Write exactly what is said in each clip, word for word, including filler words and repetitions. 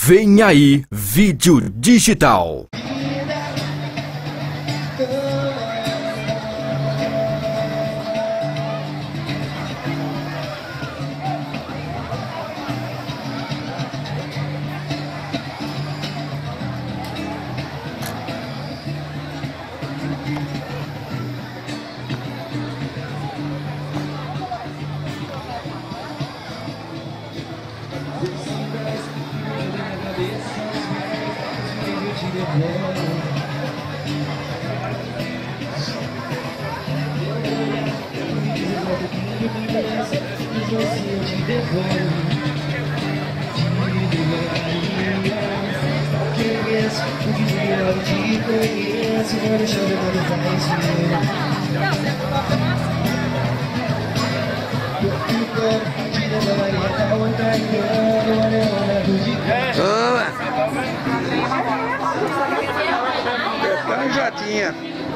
Vem aí, vídeo digital. Betão já tinha.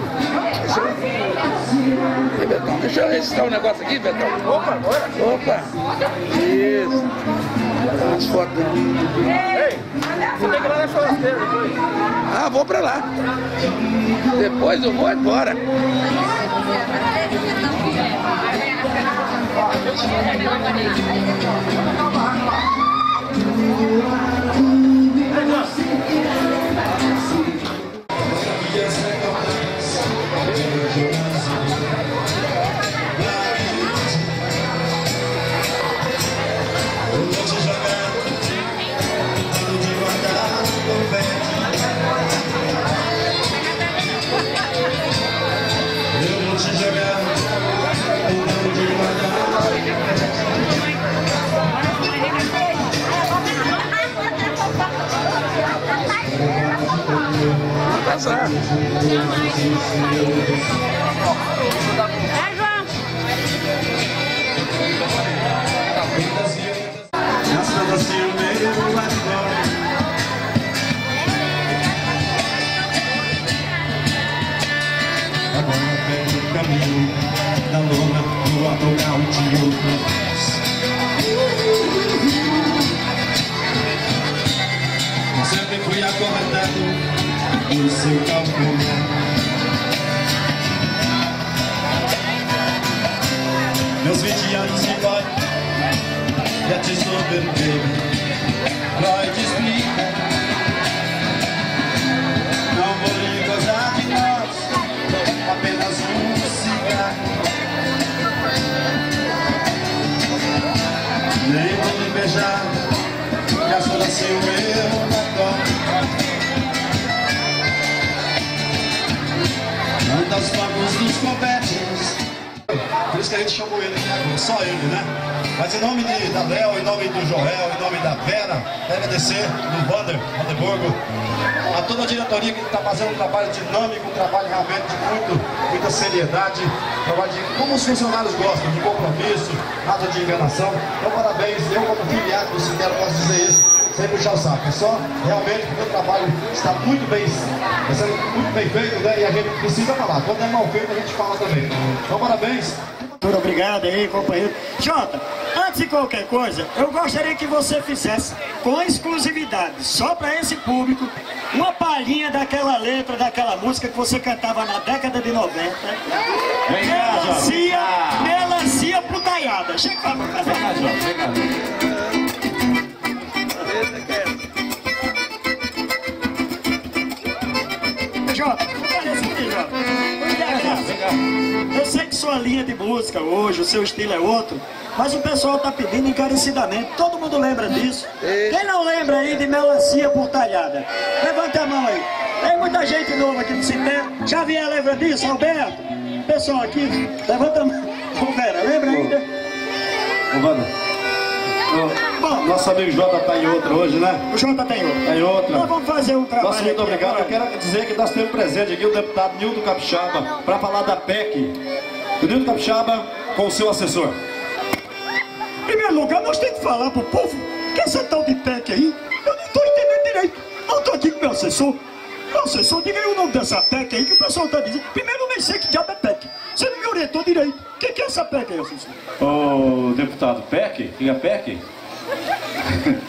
Ei, Betão, deixa eu registrar um negócio aqui, Betão. Opa, agora. Opa. Isso. As fotos. Ei, você tem que ir lá na churrasqueira depois. Ah, vou pra lá. Depois eu vou embora. Passar. É, João. Agora pego o caminho da lona no autogal de outros. Sempre fui acomodado por seu calcanhar. Meus vinte anos de boy já te souberam, baby. Freud explica. Não vou lhe gozar de nós, apenas um cigarro. Nem vou lhe beijar, gastou assim o meu batom. Anda aos bagos dos convertes. Por isso que a gente chamou ele aqui agora, só ele, né? Mas em nome de, da Léo, em nome do Joel, em nome da Vera, quero agradecer do Wander, Vanderburgo, a toda a diretoria que está fazendo um trabalho dinâmico, um trabalho realmente de muito, muita seriedade, um trabalho de como os funcionários gostam, de compromisso, nada de enganação. Então parabéns, eu como filiado do Cintero posso dizer isso. Sem puxar o saco, é só realmente porque o trabalho está muito bem, está sendo muito bem feito, né? E a gente precisa falar, quando é mal feito a gente fala também. Então parabéns. Muito obrigado aí, companheiro. Jota, antes de qualquer coisa, eu gostaria que você fizesse com exclusividade, só para esse público, uma palhinha daquela letra, daquela música que você cantava na década de noventa. Vem cá, Jota. Melancia, melancia brutaiada. Chega pra cá, Vem cá, Jota, vem cá. Jota, olha esse aqui, Jota. Eu sei que sua linha de música hoje, o seu estilo é outro, mas o pessoal tá pedindo encarecidamente. Todo mundo lembra disso. Quem não lembra aí de melancia por talhada? Levanta a mão aí. Tem muita gente nova aqui no Cintero. Xavier lembra disso? Alberto? Pessoal aqui, levanta a mão. Ô Vera, lembra ainda? Ô, Wanda. Bom, nosso amigo Jota está em outra hoje, né? O Jota tem outra. Está em outra. Nós vamos fazer um trabalho. Nosso muito aqui obrigado. agora. Eu quero dizer que nós temos presente aqui o deputado Nildo Capixaba para falar da P E C. O Nildo Capixaba com o seu assessor. Em primeiro lugar, nós temos que falar pro povo que essa tal de P E C aí, eu não estou entendendo direito. Eu estou aqui com o meu assessor. Meu assessor, diga aí o nome dessa P E C aí que o pessoal está dizendo. Primeiro, eu nem sei que diabo é P E C. Você não me orientou direito. O que, que é essa P E C aí, assessor? Ô, deputado, P E C? O que é P E C?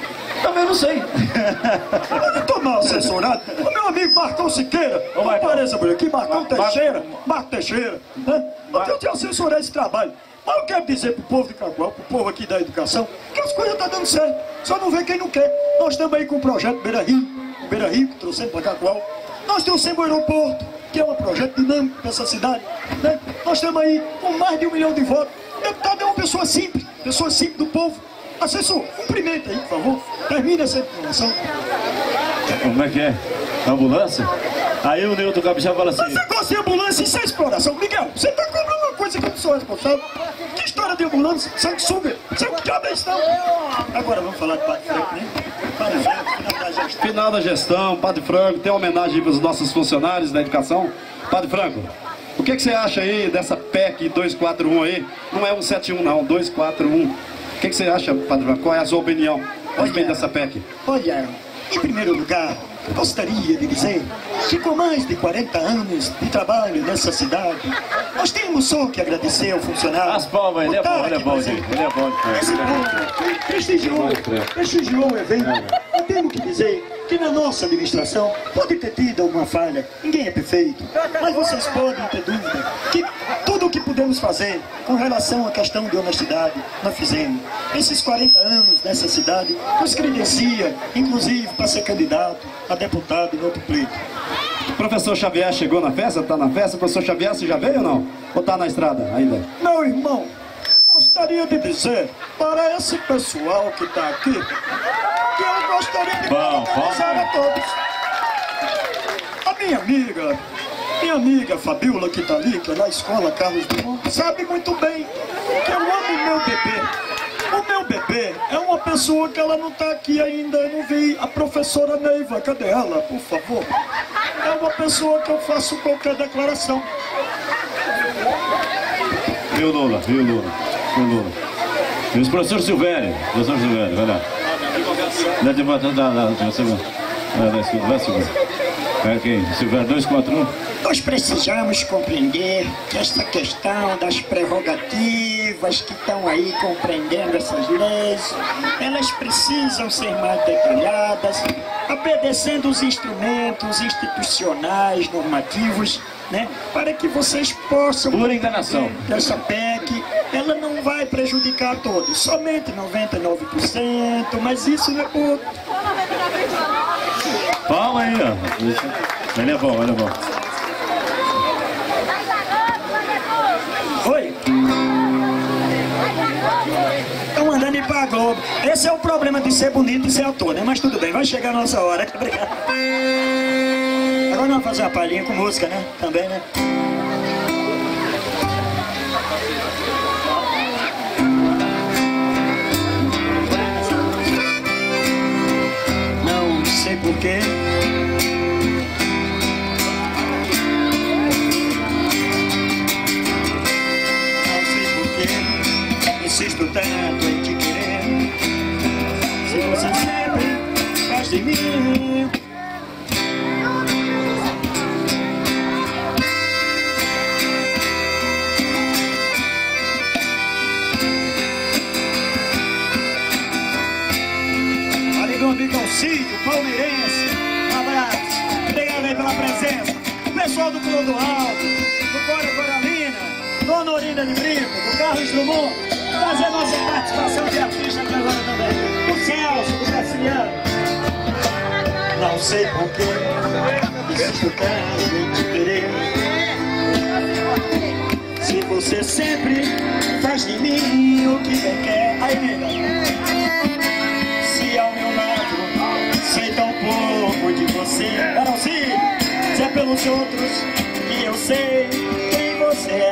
Também não sei. Eu tô mal assessorado. O meu amigo Marcão Siqueira, apareça por aqui, Marcão Teixeira, Marco Teixeira, né? Eu te assessorar esse trabalho. Mas eu quero dizer pro povo de Cacoal, pro povo aqui da educação, que as coisas estão dando certo. Só não vê quem não quer. Nós estamos aí com o projeto Beira Rio, Beira Rio, que trouxemos para Cacoal. Nós trouxemos o aeroporto, que é um projeto dinâmico para essa cidade, né? Nós estamos aí com mais de um milhão de votos. O deputado é uma pessoa simples, pessoa simples do povo. Assessor, cumprimenta aí, por favor. Termine essa informação. Como é que é? Ambulância? Aí o Nilton Capixaba fala assim... Mas você gosta de ambulância, isso é exploração. Miguel, você está cobrando uma coisa que eu não sou responsável. Que história de ambulância? Sanguessuga. Você não cabe isso, não. Agora vamos falar de Padre Franco, né? Padre Franco, final da gestão. Final da gestão, Padre Franco, tem uma homenagem para os nossos funcionários da educação. Padre Franco, o que, que você acha aí dessa P E C dois quatro um aí? Não é um sete um não, dois quatro um. O que, que você acha, Padre Franco? Qual é a sua opinião a respeito dessa P E C? Olha, em primeiro lugar, gostaria de dizer que com mais de quarenta anos de trabalho nessa cidade, nós temos só que agradecer ao funcionário. As palmas, ele é bom, ele é bom, ele é bom. Esse povo prestigiou, prestigiou o evento. Eu tenho que dizer que na nossa administração pode ter tido uma falha, ninguém é perfeito, mas vocês podem ter dúvida que tudo o que podemos fazer com relação à questão de honestidade, nós fizemos. Esses quarenta anos nessa cidade nos credencia, inclusive, para ser candidato a deputado em outro pleito. O professor Xavier chegou na festa? Está na festa? O professor Xavier, você já veio ou não? Ou está na estrada ainda? Meu irmão, gostaria de dizer para esse pessoal que está aqui que eu gostaria de parabenizar a todos. A minha amiga, minha amiga Fabiola, que está ali, que é da escola Carlos Drummond, sabe muito bem que eu amo o meu bebê. O meu bebê é uma pessoa que ela não está aqui ainda, eu não vi. A professora Neiva, cadê ela, por favor? É uma pessoa que eu faço qualquer declaração. Viu, Lula? Viu, Lula? Viu, Lula? E os professor Silvério, professor Silvério, vai lá. Não é de bater da... da... da... Vai, Silvério. É quem? Silvério dois quatro um? Nós precisamos compreender que essa questão das prerrogativas que estão aí compreendendo essas leis, elas precisam ser mais detalhadas, obedecendo os instrumentos institucionais, normativos, né, para que vocês possam... Pura enganação. Essa P E C, ela não vai prejudicar a todos, somente noventa e nove por cento, mas isso não é pouco. Palma aí, ó. Ele é bom, ele é bom. Oi? Estão mandando ir pra Globo. Esse é o problema de ser bonito e ser ator, né? Mas tudo bem, vai chegar a nossa hora. Obrigado. Agora vamos fazer uma palhinha com música, né? Também, né? Não sei porquê. Insisto tanto em te querer. Se você sempre faz de mim. Ali do Amigão Cídio, palmeirense. Um abraço. Obrigado aí pela presença. O pessoal do Clodoaldo, do Cora Coralina, Dona Orinda de Brito, do Carlos Drummond. Fazer nossa participação de artista aqui agora também. O Celso, do Cassiano. Não sei porquê, insisto tanto em te querer. Se você sempre faz de mim o que bem quer. Aí, nega. Se ao meu lado sei tão pouco de você. Carolzinho, se é pelos outros que eu sei quem você é.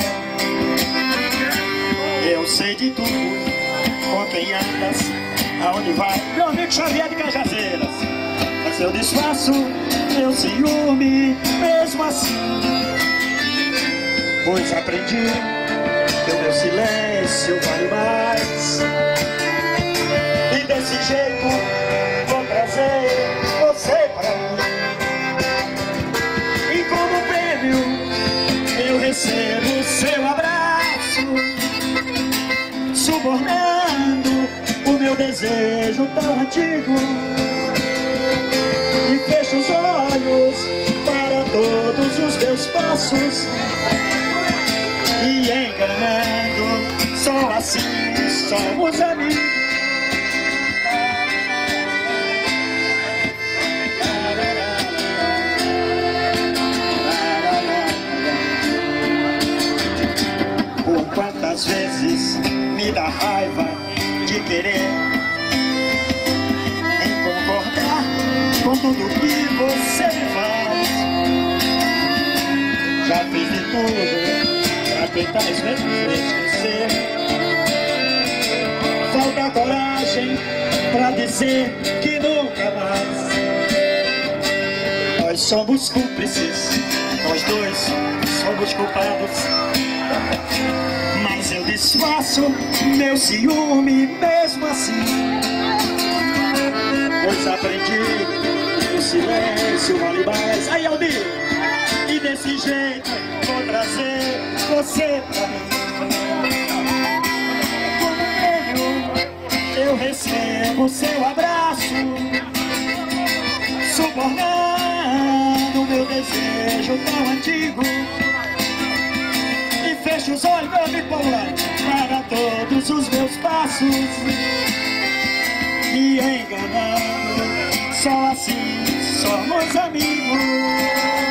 Eu sei de tudo, com quem andas, aonde vai. Meu amigo Xavier de Cajazeiras. Mas eu disfarço meu ciúme, mesmo assim. Pois aprendi que o meu silêncio vale mais. E desse jeito vou trazer você pra mim. E como prêmio eu recebo seu abraço, subornando o meu desejo desejo tão antigo e fecho os olhos para todos os meus passos. E enganando, só assim somos amigos. Por quantas vezes me dá raiva de querer em concordar com tudo que você faz. Já fiz de tudo pra tentar esquecer. Falta coragem pra dizer que nunca mais. Nós somos cúmplices, nós dois somos culpados. Mas eu disfarço meu ciúme mesmo assim, pois aprendi que o silêncio vale mais. Aí Aldir, e desse jeito vou trazer você pra mim. Como venho, eu recebo seu abraço, subornando meu desejo tão antigo. Fecho os olhos, meu amigo Paula, para todos os meus passos. Me enganando, só assim somos amigos.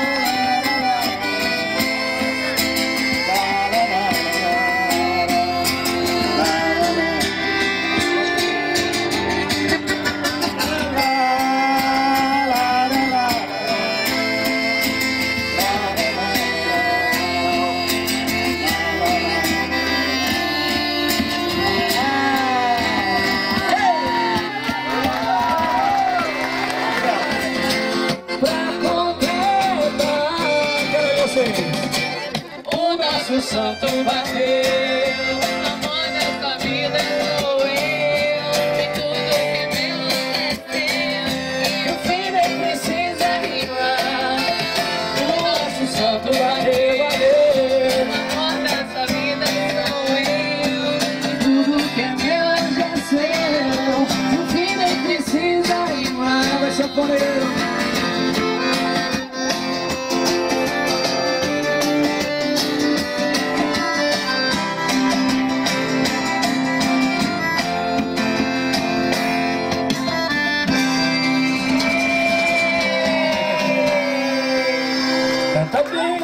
O nosso santo bateu, amor dessa vida sou eu, e tudo que me enlouqueceu, e o fim nem precisa rimar. O nosso santo bateu, bateu, amor dessa vida sou eu, e tudo que me enlouqueceu, e o fim nem precisa rimar. Vai ser poder. Canta bem.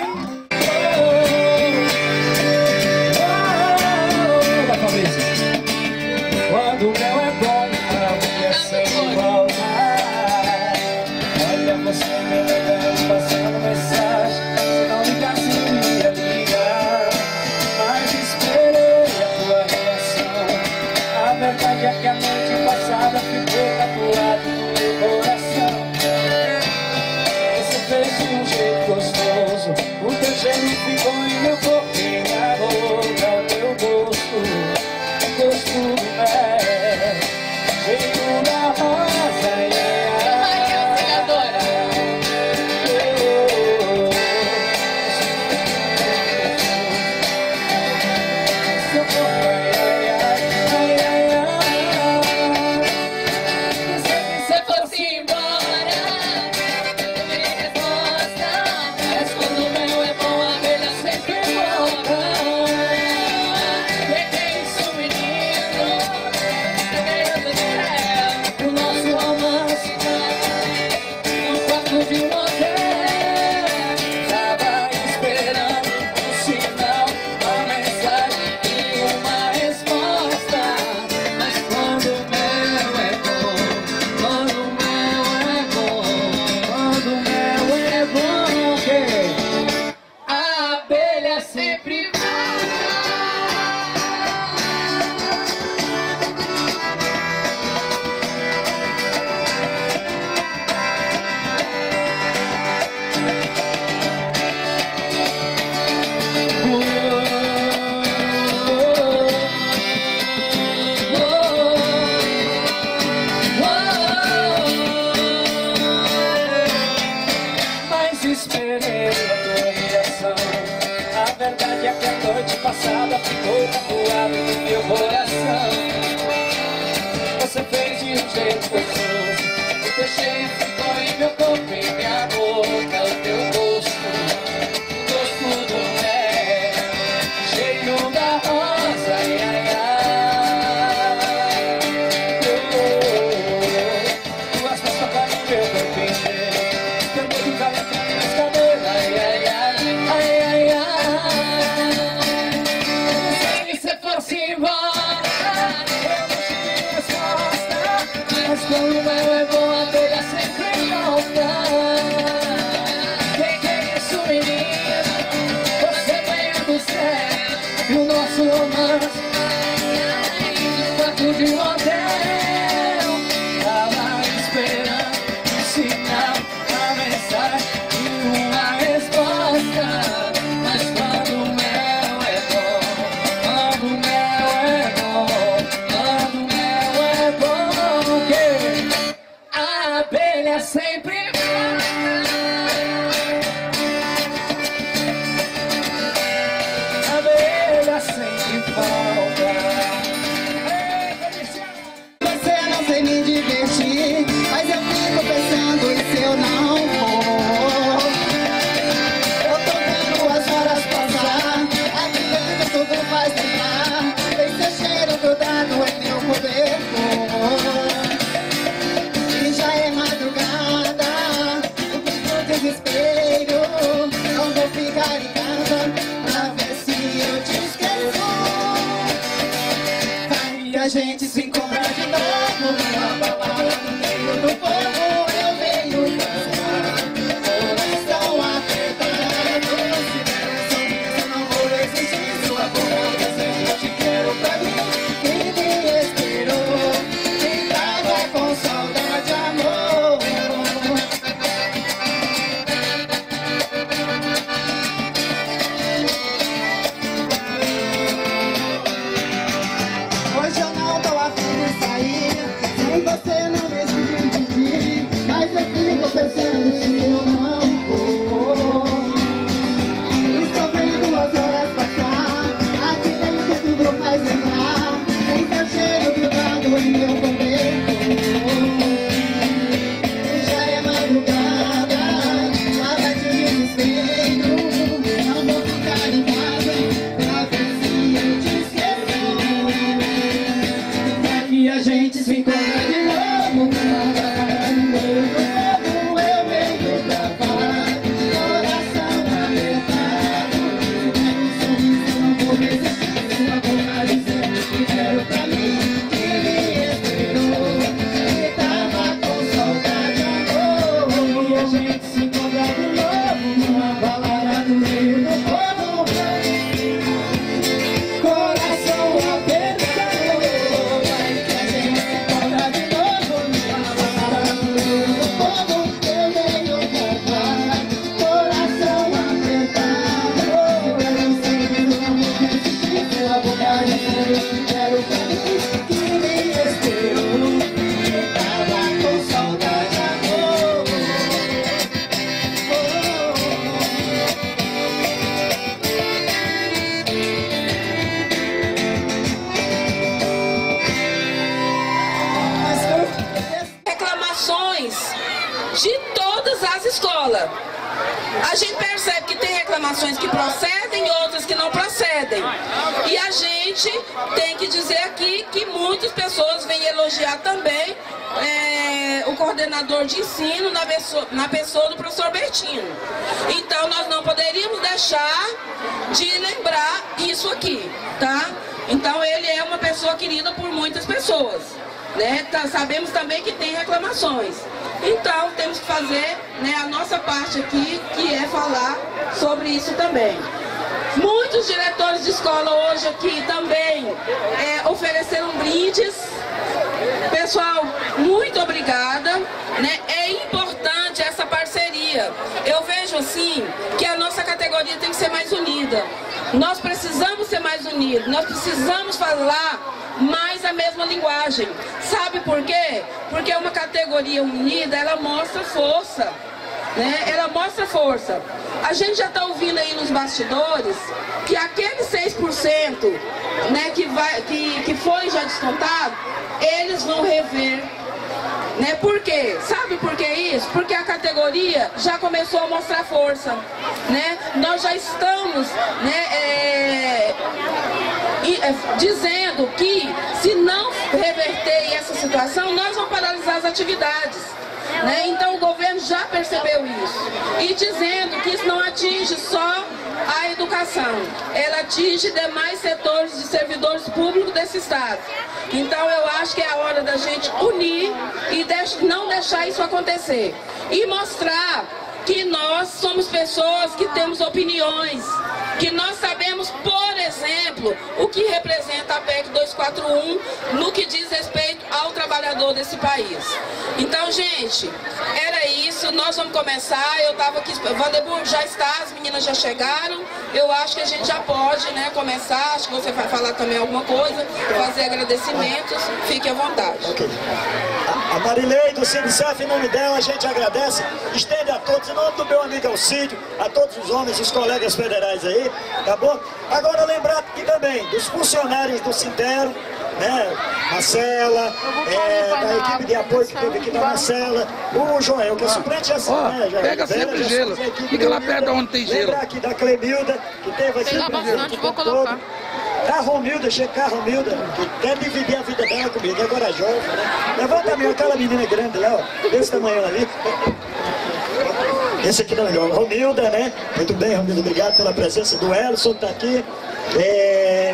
Da cabeça. Quando o mel é bom, pra mim é sem volta. Olha você me ligando, passando mensagem. Se não ligasse, eu ia ligar. Mas esperei a tua reação. A verdade é que a noite passada ficou tatuado no meu coração. Você fez de um jeito gostoso, o teu cheiro ficou em meu corpo e na boca. O teu gosto, gosto do mel, cheiro da rosa, yeah. Maria Auxiliadora. Seu corpo, ai, ai, ai, ai, ai, ai. Se fosse embora, minha resposta, mas quando o meu é bom, a abelha sempre volta. E é isso, menino, meu Deus do céu, o nosso romance no quarto de um hotel. Tava esperando um sinal, uma mensagem e uma resposta. Mas quando o meu é bom, quando o meu é bom, Quando o mel é bom, ok? a abelha sempre volta. Mas esperei a tua reação. A verdade é que a noite passada ficou tatuado no meu coração. Você fez de um jeito gostoso. O teu cheiro ficou em meu corpo, em minha boca. O teu gosto, o gosto do mel, cheiro da rosa, ai, ai, ai. Oh, tuas mãos tocaram no meu corpo inteiro, teu dedo calentando meus cabelos, ai, ai, ai, ai, ai, ai. Se você fosse embora, eu não te diria resposta, mas quando o meu é bom, a abelha sempre volta. Quem que é isso, menina? Você veio do céu, e o nosso romance no quarto de um hotel. Tava esperando um sinal, uma mensagem e uma resposta. Mas quando o mel é bom, quando o mel é bom, quando o mel é bom, que a abelha sempre volta. A abelha sempre volta. Ei, Feliciano! Você não sei me divertir, mas eu fico pensando e se eu não for. Eu tô vendo as horas passar, aqui dentro tudo faz lembrar. Tem seu cheiro grudado em meu cobertor. E já é madrugada, eu fico no desespero. Não vou ficar em casa pra ver se eu te esqueço. E a gente se encontra de novo numa balada no meio do povo. Eu venho dançar, coração apertado. Se der sorriso, eu não vou resistir. Sua boca dizendo eu te quero pra mim. Quem me esperou, quem tava com saudade, amor. Hoje eu não tô afim de sair, sem você não me divertir, mas eu fico pensando se eu não for. Estou vendo as horas passar, aqui dentro tudo faz lembrar. Tem teu cheiro grudado em meu cobertor. E já é madrugada, nada de desespero. Não vou ficar em casa pra ver se eu te esqueço. E a gente se encontra de novo numa balada no meio do povo. Eu venho pra falar, coração apertado. Se der um sorriso, eu não vou resistir. Sua boca dizendo que quero pra mim. Que me esperou, que tava com saudade, amor. E a gente se encontra de novo numa balada no meio do povo. Coração apertado. Quero pra mim, que me esperou, que tava com saudade, amor. Reclamações de todas as escolas. A gente percebe que tem reclamações que procedem e outras que não procedem. E a gente tem que dizer aqui que muitas pessoas vêm elogiar também é, o coordenador de ensino na pessoa, na pessoa do professor Bertino. Então nós não poderíamos deixar de lembrar isso aqui, tá? Então ele é uma pessoa querida por muitas pessoas, né? Tá, sabemos também que tem reclamações. Então temos que fazer, né, a nossa parte aqui, que é falar sobre isso também. Muitos diretores de escola hoje aqui também é, ofereceram brindes. Pessoal, muito obrigada, né? É importante essa parceria. Eu vejo assim que a nossa categoria tem que ser mais unida. Nós precisamos ser mais unidos, nós precisamos falar mais a mesma linguagem. Sabe por quê? Porque uma categoria unida, ela mostra força, né? Ela mostra força. A gente já está ouvindo aí nos bastidores que aqueles seis por cento, né, que, vai, que, que foi já descontado, eles vão rever Né? Por quê? Sabe por que isso? Porque a categoria já começou a mostrar força. Né? Nós já estamos, né, é, é, dizendo que se não reverter essa situação, nós vamos paralisar as atividades. Né? Então o governo já percebeu isso. E dizendo que isso não atinge só a educação, ela atinge demais setores de servidores públicos desse estado. Então eu acho que é a hora da gente unir e deix- não deixar isso acontecer. E mostrar que nós somos pessoas que temos opiniões, que nós sabemos, por exemplo, o que representa a P E C duzentos e quarenta e um no que diz respeito ao trabalhador desse país. Então, gente, era isso, nós vamos começar. Eu estava aqui, Vanderburgo já está, as meninas já chegaram, eu acho que a gente já pode, né, começar. Acho que você vai falar também alguma coisa, fazer agradecimentos, fique à vontade. Okay. A Marilei do Sindicato, em nome dela, a gente agradece, estende a todos, em nome do meu amigo Alcídio, a todos os homens, os colegas federais aí, tá bom? Agora lembrar aqui também dos funcionários do Sintero, né, Marcela, é, da equipe de apoio que teve aqui da Marcela, o Joel, que é suplente assim, Ó, né, já, pega velha, sempre já gelo, fica lá perto onde tem gelo. Lembrar aqui da Clemilda, que teve aqui Tem bastante, vou colocar. todo. A Romilda, checar a Romilda, que quer dividir a vida dela comigo, é corajosa, né? Levanta a minha, aquela menina grande lá, ó, desse tamanho ali. Esse aqui não, ó, Romilda, né? Muito bem, Romilda, obrigado pela presença do Elson, tá aqui. É...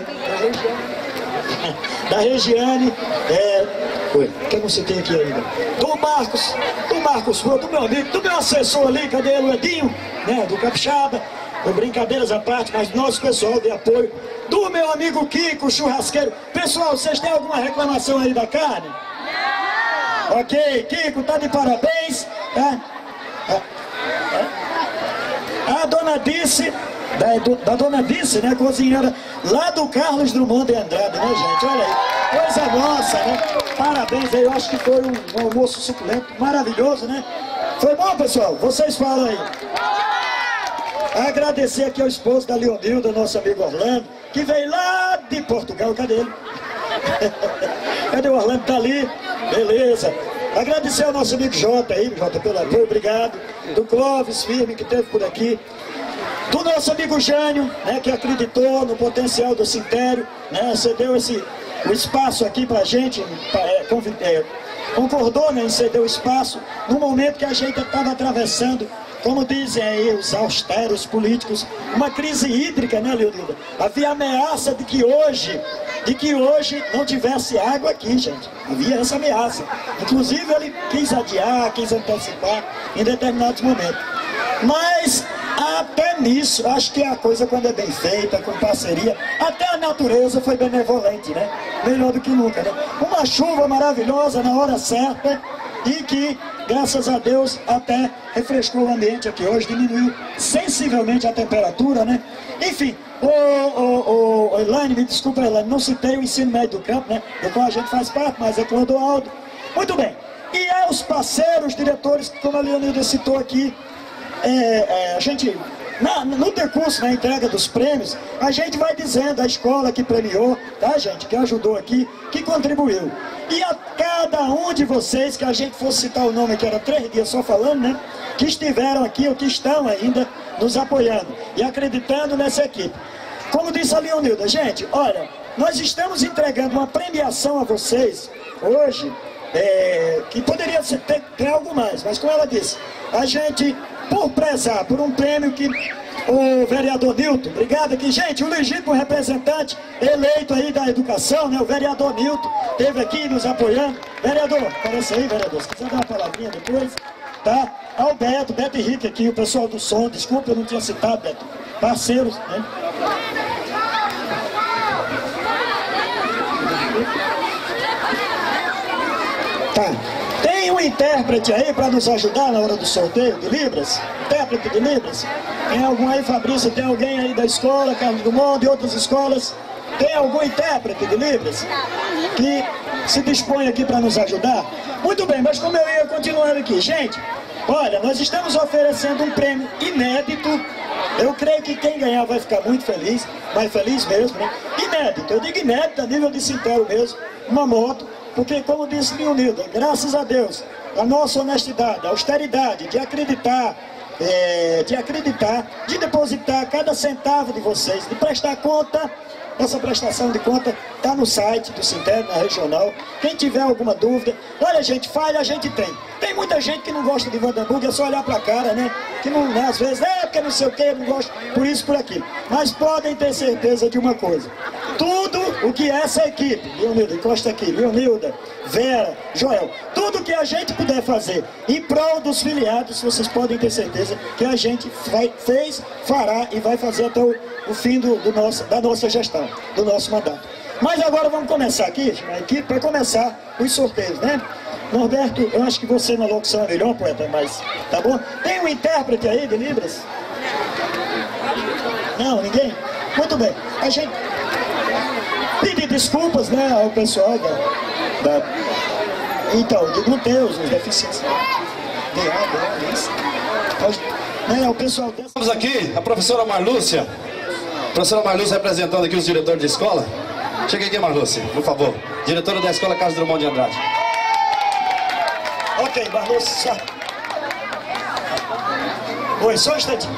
Da Regiane, é... Oi, que eu não citei aqui ainda. Do Marcos, do Marcos, do meu amigo, do meu assessor ali, cadê ele, o Edinho, né? Do Capixaba. Brincadeiras à parte, mas nosso pessoal de apoio, do meu amigo Kiko, churrasqueiro. Pessoal, vocês têm alguma reclamação aí da carne? Não. Ok, Kiko, tá de parabéns. Tá? A dona Dice, da, da dona Dice, né, cozinheira, lá do Carlos Drummond de Andrade, né, gente? Olha aí, coisa nossa, né? Parabéns aí, eu acho que foi um, um almoço suculento, maravilhoso, né? Foi bom, pessoal? Vocês falam aí. Agradecer aqui ao esposo da Leonilda, nosso amigo Orlando, que veio lá de Portugal. Cadê ele? Cadê o Orlando? Tá ali. Beleza. Agradecer ao nosso amigo Jota aí, Jota, pelo apoio, obrigado. Do Clóvis Firme, que esteve por aqui. Do nosso amigo Jânio, né, que acreditou no potencial do Sintério, né, cedeu esse, o espaço aqui pra gente, é, convid, é, concordou, né, em ceder o espaço, no momento que a gente estava atravessando, como dizem aí os austeros políticos, uma crise hídrica, né, Leonilda? Havia ameaça de que hoje, de que hoje não tivesse água aqui, gente. Havia essa ameaça. Inclusive ele quis adiar, quis antecipar em determinados momentos. Mas até nisso, acho que a coisa, quando é bem feita, com parceria, até a natureza foi benevolente, né? Melhor do que nunca, né? Uma chuva maravilhosa na hora certa e que, graças a Deus, até refrescou o ambiente aqui hoje, diminuiu sensivelmente a temperatura, né? Enfim, o, o, o Elaine, me desculpa, Elaine, não citei o ensino médio do campo, né? Do qual a gente faz parte, mas é Clodoaldo. Muito bem. E aos parceiros, diretores, como a Leonilda citou aqui, é, é, a gente, na, no decurso, na entrega dos prêmios, a gente vai dizendo a escola que premiou, tá, gente, que ajudou aqui, que contribuiu. E a cada um de vocês, que a gente fosse citar o nome, que era três dias só falando, né, que estiveram aqui ou que estão ainda nos apoiando e acreditando nessa equipe. Como disse a Leonilda, gente, olha, nós estamos entregando uma premiação a vocês hoje, é, que poderia ser, ter, ter algo mais, mas como ela disse, a gente, por prezar por um prêmio que o vereador Nilton, obrigado aqui, gente, o legítimo representante eleito aí da educação, né, o vereador Nilton, esteve aqui nos apoiando. Vereador, aparece aí, vereador, se quiser dar uma palavrinha depois, tá? Ao Beto, Beto Henrique aqui, o pessoal do som, desculpa, eu não tinha citado, Beto, parceiros, né? Tá. Tem um intérprete aí para nos ajudar na hora do sorteio de Libras? Intérprete de Libras? Tem algum aí, Fabrício? Tem alguém aí da escola, Carlos Drummond, de outras escolas? Tem algum intérprete de Libras que se dispõe aqui para nos ajudar? Muito bem, mas como eu ia continuando aqui, gente, olha, nós estamos oferecendo um prêmio inédito. Eu creio que quem ganhar vai ficar muito feliz, mais feliz mesmo, né? Inédito, eu digo inédito a nível de Sintério mesmo, uma moto, porque, como disse Leonilda, graças a Deus, a nossa honestidade, a austeridade de acreditar, é, de acreditar, de depositar cada centavo de vocês, de prestar conta. Essa prestação de conta está no site do Sintero, na regional. Quem tiver alguma dúvida, olha, gente, falha a gente tem. Tem muita gente que não gosta de Vandenburg, é só olhar para a cara, né? Que não, né, às vezes, é porque não sei o que, não gosta, por isso, por aquilo. Mas podem ter certeza de uma coisa. Tudo o que essa equipe, Leonilda, encosta aqui, Leonilda, Vera, Joel, tudo que a gente puder fazer em prol dos filiados, vocês podem ter certeza que a gente vai, fez, fará e vai fazer até o, o fim do, do nosso, da nossa gestão, do nosso mandato. Mas agora vamos começar aqui, a equipe, para começar os sorteios, né? Norberto, eu acho que você na locução é melhor, poeta, mas tá bom? Tem um intérprete aí de Libras? Não, ninguém? Muito bem. A gente pedir desculpas, né, ao pessoal da... da então, de não ter os deficientes. De água, isso. Né, o pessoal... Estamos aqui, a professora Marlúcia. A professora Marlúcia representando aqui os diretores de escola. Chega aqui, Marlúcia, por favor. Diretora da Escola Carlos Drummond de Andrade. Ok, Marlúcia. Oi, só um instantinho.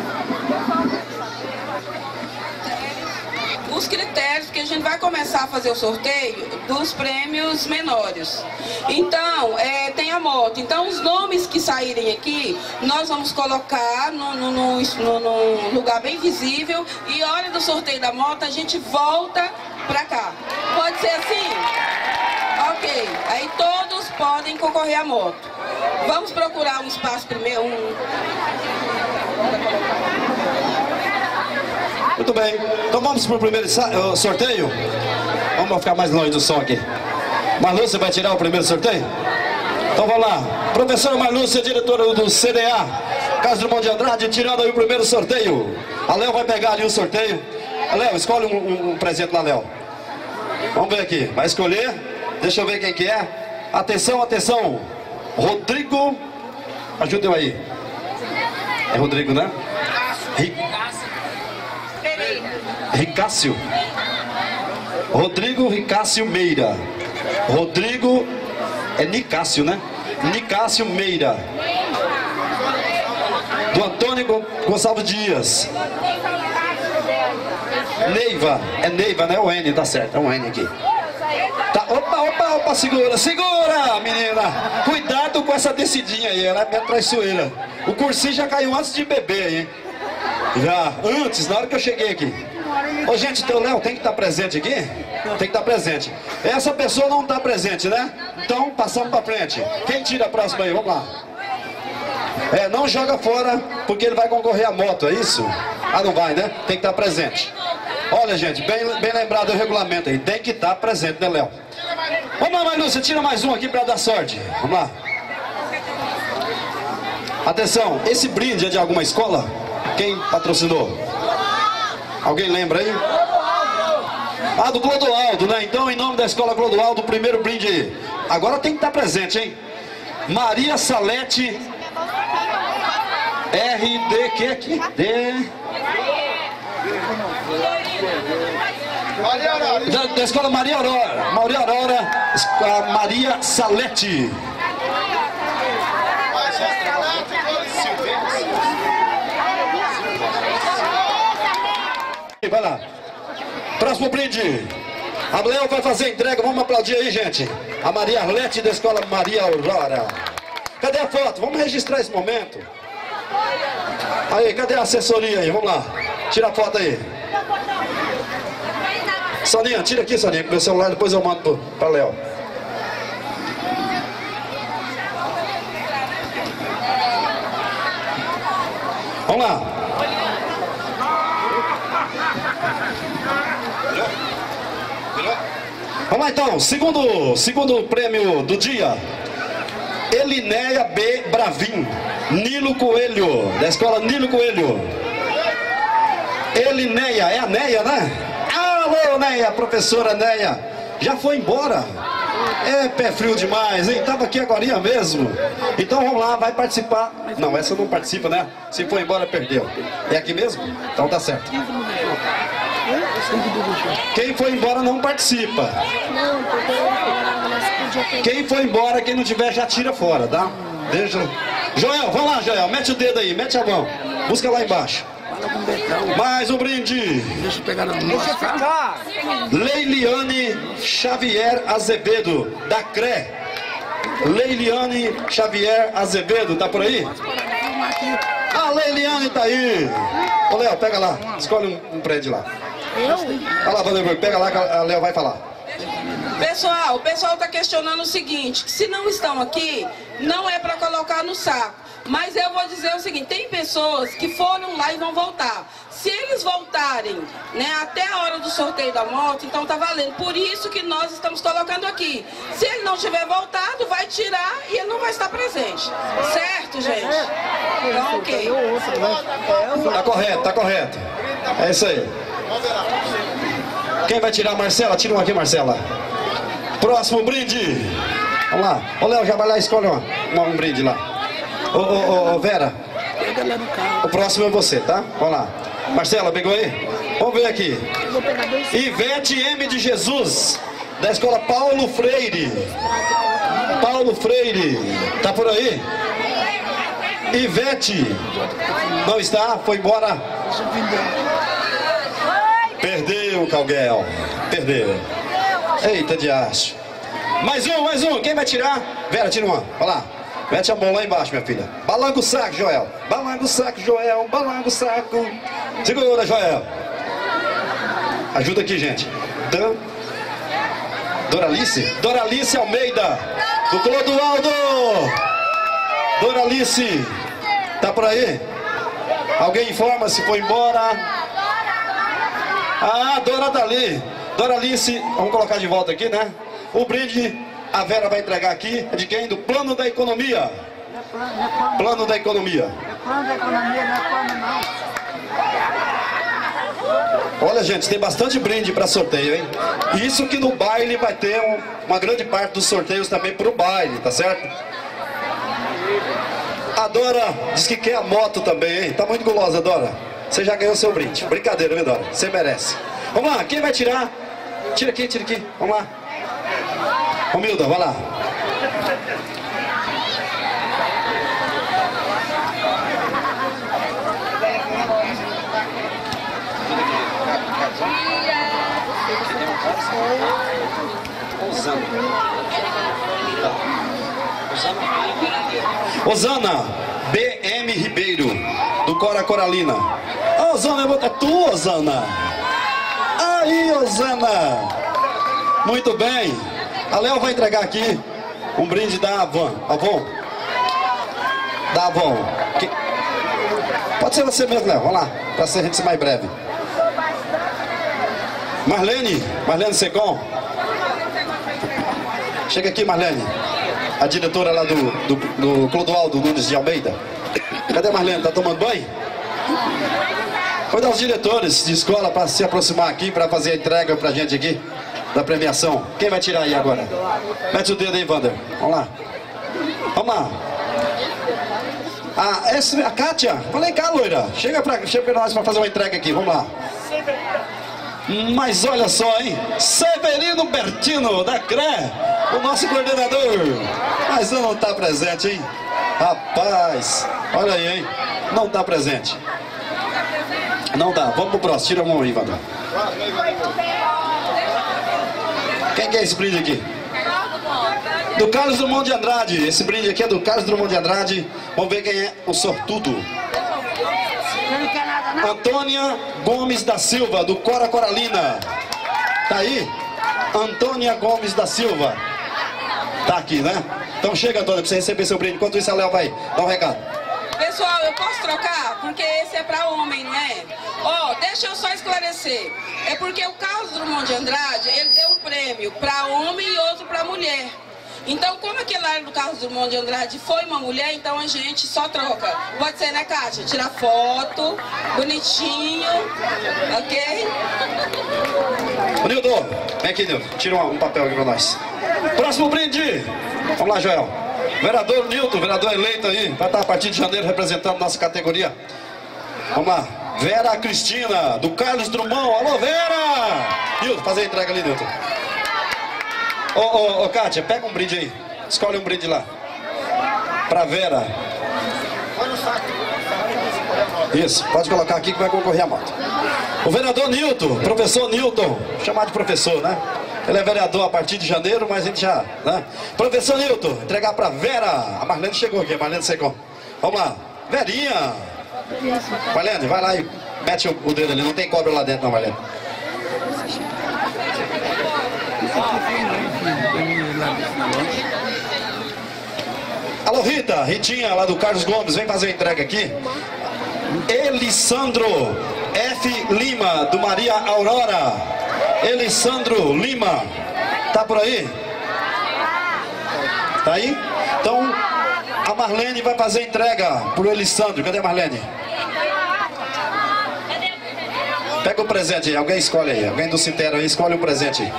Os critérios, que a gente vai começar a fazer o sorteio dos prêmios menores. Então, é, tem a moto. Então, os nomes que saírem aqui, nós vamos colocar no, no, no, no, no lugar bem visível, e a hora do sorteio da moto, a gente volta pra cá. Pode ser assim? Ok. Aí todos podem concorrer à moto. Vamos procurar um espaço primeiro. Um... Muito bem, então vamos para o primeiro sorteio. Vamos ficar mais longe do som aqui. Marlúcia vai tirar o primeiro sorteio? Então vamos lá. Professora Marlúcia, diretora do C D A Carlos Drummond de Andrade, tirando aí o primeiro sorteio. A Léo vai pegar ali o sorteio. A Léo, escolhe um, um, um presente lá, Léo. Vamos ver aqui, vai escolher. Deixa eu ver quem que é. Atenção, atenção. Rodrigo, ajuda eu aí. É Rodrigo, né? Ri... Ricácio. Rodrigo Ricácio Meira. Rodrigo é Nicácio, né? Nicácio Meira. Do Antônio Gonçalves Dias. Neiva. É Neiva, né? O N, tá certo. É um N aqui. Tá, opa, opa, opa, segura, segura, menina. Cuidado com essa descidinha aí, ela é minha traiçoeira. O cursinho já caiu antes de beber, hein? Já, antes, na hora que eu cheguei aqui. Ô, gente, teu Léo tem que estar presente aqui? Tem que estar presente. Essa pessoa não está presente, né? Então, passamos para frente. Quem tira a próxima aí? Vamos lá. É, não joga fora, porque ele vai concorrer à moto, é isso? Ah, não vai, né? Tem que estar presente. Olha, gente, bem, bem lembrado o regulamento aí. Tem que estar presente, né, Léo? Vamos lá, Marlúcia, tira mais um aqui para dar sorte. Vamos lá. Atenção, esse brinde é de alguma escola? Quem patrocinou? Alguém lembra aí? Ah, do Clodoaldo, né? Então, em nome da Escola Clodoaldo, o primeiro brinde aí. Agora tem que estar presente, hein? Maria Salete R D, que aqui? D... Da, da Escola Maria Aurora. Maria Aurora, Escola Maria Salete. Vai lá. Próximo brinde. A Léo vai fazer a entrega. Vamos aplaudir aí, gente. A Maria Arlete da Escola Maria Aurora. Cadê a foto? Vamos registrar esse momento. Aí, cadê a assessoria aí? Vamos lá. Tira a foto aí. Soninha, tira aqui, Soninha, com meu celular. Depois eu mando para Léo. Vamos lá. Vamos lá então, segundo, segundo prêmio do dia, Elinéia B. Bravin, Nilo Coelho, da Escola Nilo Coelho. Elinéia, é a Neia, né? Alô, Neia, professora Neia, já foi embora? É pé frio demais, hein? Tava aqui agorinha mesmo. Então vamos lá, vai participar. Não, essa não participa, né? Se for embora, perdeu. É aqui mesmo? Então tá certo. Quem foi embora não participa. Quem foi embora, quem não tiver, já tira fora, tá? Deixa. Joel, vamos lá, Joel. Mete o dedo aí, mete a mão. Busca lá embaixo. Mais um brinde. Deixa eu pegar na mão. Deixa eu ficar. Leiliane Xavier Azevedo, da C R E. Leiliane Xavier Azevedo, tá por aí? A Leiliane tá aí. Ô, Léo, pega lá. Escolhe um, um prédio lá. Eu? Olha lá, Vanderburg, pega lá que a Léo vai falar. Pessoal, o pessoal está questionando o seguinte, que se não estão aqui, não é para colocar no saco. Mas eu vou dizer o seguinte, tem pessoas que foram lá e vão voltar. Se eles voltarem, né, até a hora do sorteio da moto, então tá valendo. Por isso que nós estamos colocando aqui. Se ele não tiver voltado, vai tirar e ele não vai estar presente. Certo, gente? Então, ok. Tá correto, tá correto. É isso aí. Quem vai tirar, Marcela? Tira um aqui, Marcela. Próximo brinde. Vamos lá. Ô, Léo, já vai lá e escolhe uma, uma, um brinde lá. Ô, ô, ô, Vera. O próximo é você, tá? Vamos lá. Marcela, pegou aí? Vamos ver aqui. Ivete M de Jesus, da escola Paulo Freire. Paulo Freire. Tá por aí? Ivete. Não está? Foi embora? Perdeu o Calguel. Perdeu. Eita de acho. Mais um, mais um. Quem vai tirar? Vera, tira uma. Vai lá. Mete a mão lá embaixo, minha filha. Balanga o saco, Joel. Balanga o saco, Joel. Balanga o saco. Segura, Joel. Ajuda aqui, gente. Dan. Doralice? Doralice Almeida. Do Clodoaldo. Doralice. Tá por aí? Alguém informa se foi embora? Ah, Dora tá ali. Doralice. Vamos colocar de volta aqui, né? O brinde a Vera vai entregar aqui é de quem? Do Plano da Economia. Plano da Economia. Plano da Economia não é plano, não. Olha, gente, tem bastante brinde para sorteio, hein? Isso que no baile vai ter um, uma grande parte dos sorteios também pro baile, tá certo? A Dora diz que quer a moto também, hein? Tá muito gulosa, Dora. Você já ganhou seu brinde. Brincadeira, viu, Dora? Você merece. Vamos lá, quem vai tirar? Tira aqui, tira aqui. Vamos lá. Romilda, vai lá. Osana B M Ribeiro, do Cora Coralina. Ô, Osana, é tu, Osana. Aí, Osana. Muito bem. A Léo vai entregar aqui um brinde da Avon. Avon? Da Avon. Que... Pode ser você mesmo, Léo. Vamos lá, para ser a gente ser mais breve. Marlene, Marlene Secom. Chega aqui, Marlene. A diretora lá do, do, do Clodoaldo Nunes de Almeida. Cadê a Marlene? Tá tomando banho? Foi dar os diretores de escola para se aproximar aqui, para fazer a entrega pra gente aqui da premiação. Quem vai tirar aí agora? Mete o dedo aí, Wander. Vamos lá. Vamos lá. Ah, essa, a Kátia. Falei cá, loira. Chega pra, chega pra nós para fazer uma entrega aqui. Vamos lá. Mas olha só, hein? Severino Bertino, da C R E, o nosso coordenador. Mas não está presente, hein? Rapaz, olha aí, hein? Não está presente. Não dá. Vamos pro próximo. Tira a mão aí, Wander. Quem que é esse brinde aqui? Do Carlos Drummond de Andrade. Esse brinde aqui é do Carlos Drummond de Andrade. Vamos ver quem é o sortudo. Antônia Gomes da Silva, do Cora Coralina. Tá aí? Antônia Gomes da Silva. Tá aqui, né? Então chega, Antônia, pra você receber seu brinde. Enquanto isso, a Léo vai dar um recado. Pessoal, eu posso trocar? Porque esse é pra homem, não é? Ó, oh, deixa eu só esclarecer. É porque o Carlos Drummond de Andrade, ele deu um prêmio pra homem e outro pra mulher. Então, como aquele área do Carlos Drummond de Andrade foi uma mulher, então a gente só troca. Pode ser, né, Kátia? Tira foto, bonitinho, ok? Nildo, vem aqui, Nildo. Tira um, um papel aqui pra nós. Próximo brinde. Vamos lá, Joel. Vereador Nilton, vereador eleito aí, vai estar a partir de janeiro representando nossa categoria. Vamos lá. Vera Cristina, do Carlos Drummond. Alô, Vera! Nilton, fazer a entrega ali, Nilton. Ô, ô, ô, Kátia, pega um brinde aí. Escolhe um brinde lá. Pra Vera. Isso, pode colocar aqui que vai concorrer a moto. O vereador Nilton, professor Nilton, chamado de professor, né? Ele é vereador a partir de janeiro, mas a gente já, né? Professor Nilton, entregar pra Vera. A Marlene chegou aqui, a Marlene chegou. Vamos lá. Verinha. Marlene, vai lá e mete o, o dedo ali. Não tem cobra lá dentro, não, Marlene. Alô, Rita, Ritinha, lá do Carlos Gomes, vem fazer a entrega aqui. Elisandro F. Lima, do Maria Aurora. Elisandro Lima, tá por aí? Tá aí? Então, a Marlene vai fazer a entrega pro Elisandro. Cadê a Marlene? Pega o presente aí, alguém escolhe aí. Alguém do Sintero aí, escolhe o presente aí.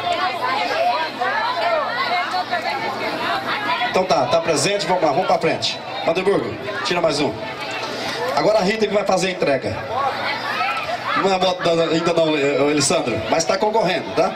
Então tá, tá presente, vamos lá, vamos pra frente. Vanderburgo, tira mais um. Agora a Rita que vai fazer a entrega. Não é a moto ainda não, Elisandro, mas tá concorrendo, tá?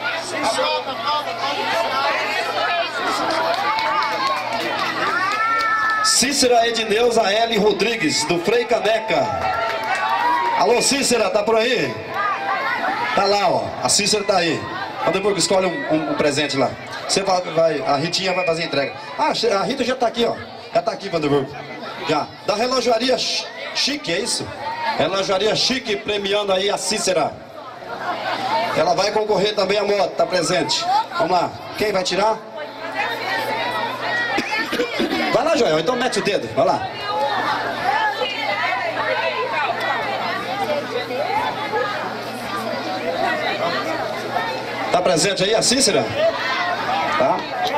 Cícera Edneuza L. Rodrigues, do Frei Caneca. Alô, Cícera, tá por aí? Tá lá, ó, a Cícera tá aí. Vanderburgo, escolhe um, um, um presente lá. Você vai, vai, a Ritinha vai fazer a entrega. Ah, a Rita já tá aqui, ó. Já tá aqui, Vanderburgo. Já. Da relojaria Chique, é isso? Relojaria Chique, premiando aí a Cícera. Ela vai concorrer também a moto, tá presente. Vamos lá. Quem vai tirar? Vai lá, Joel. Então mete o dedo. Vai lá. Tá presente aí a Cícera? Tá?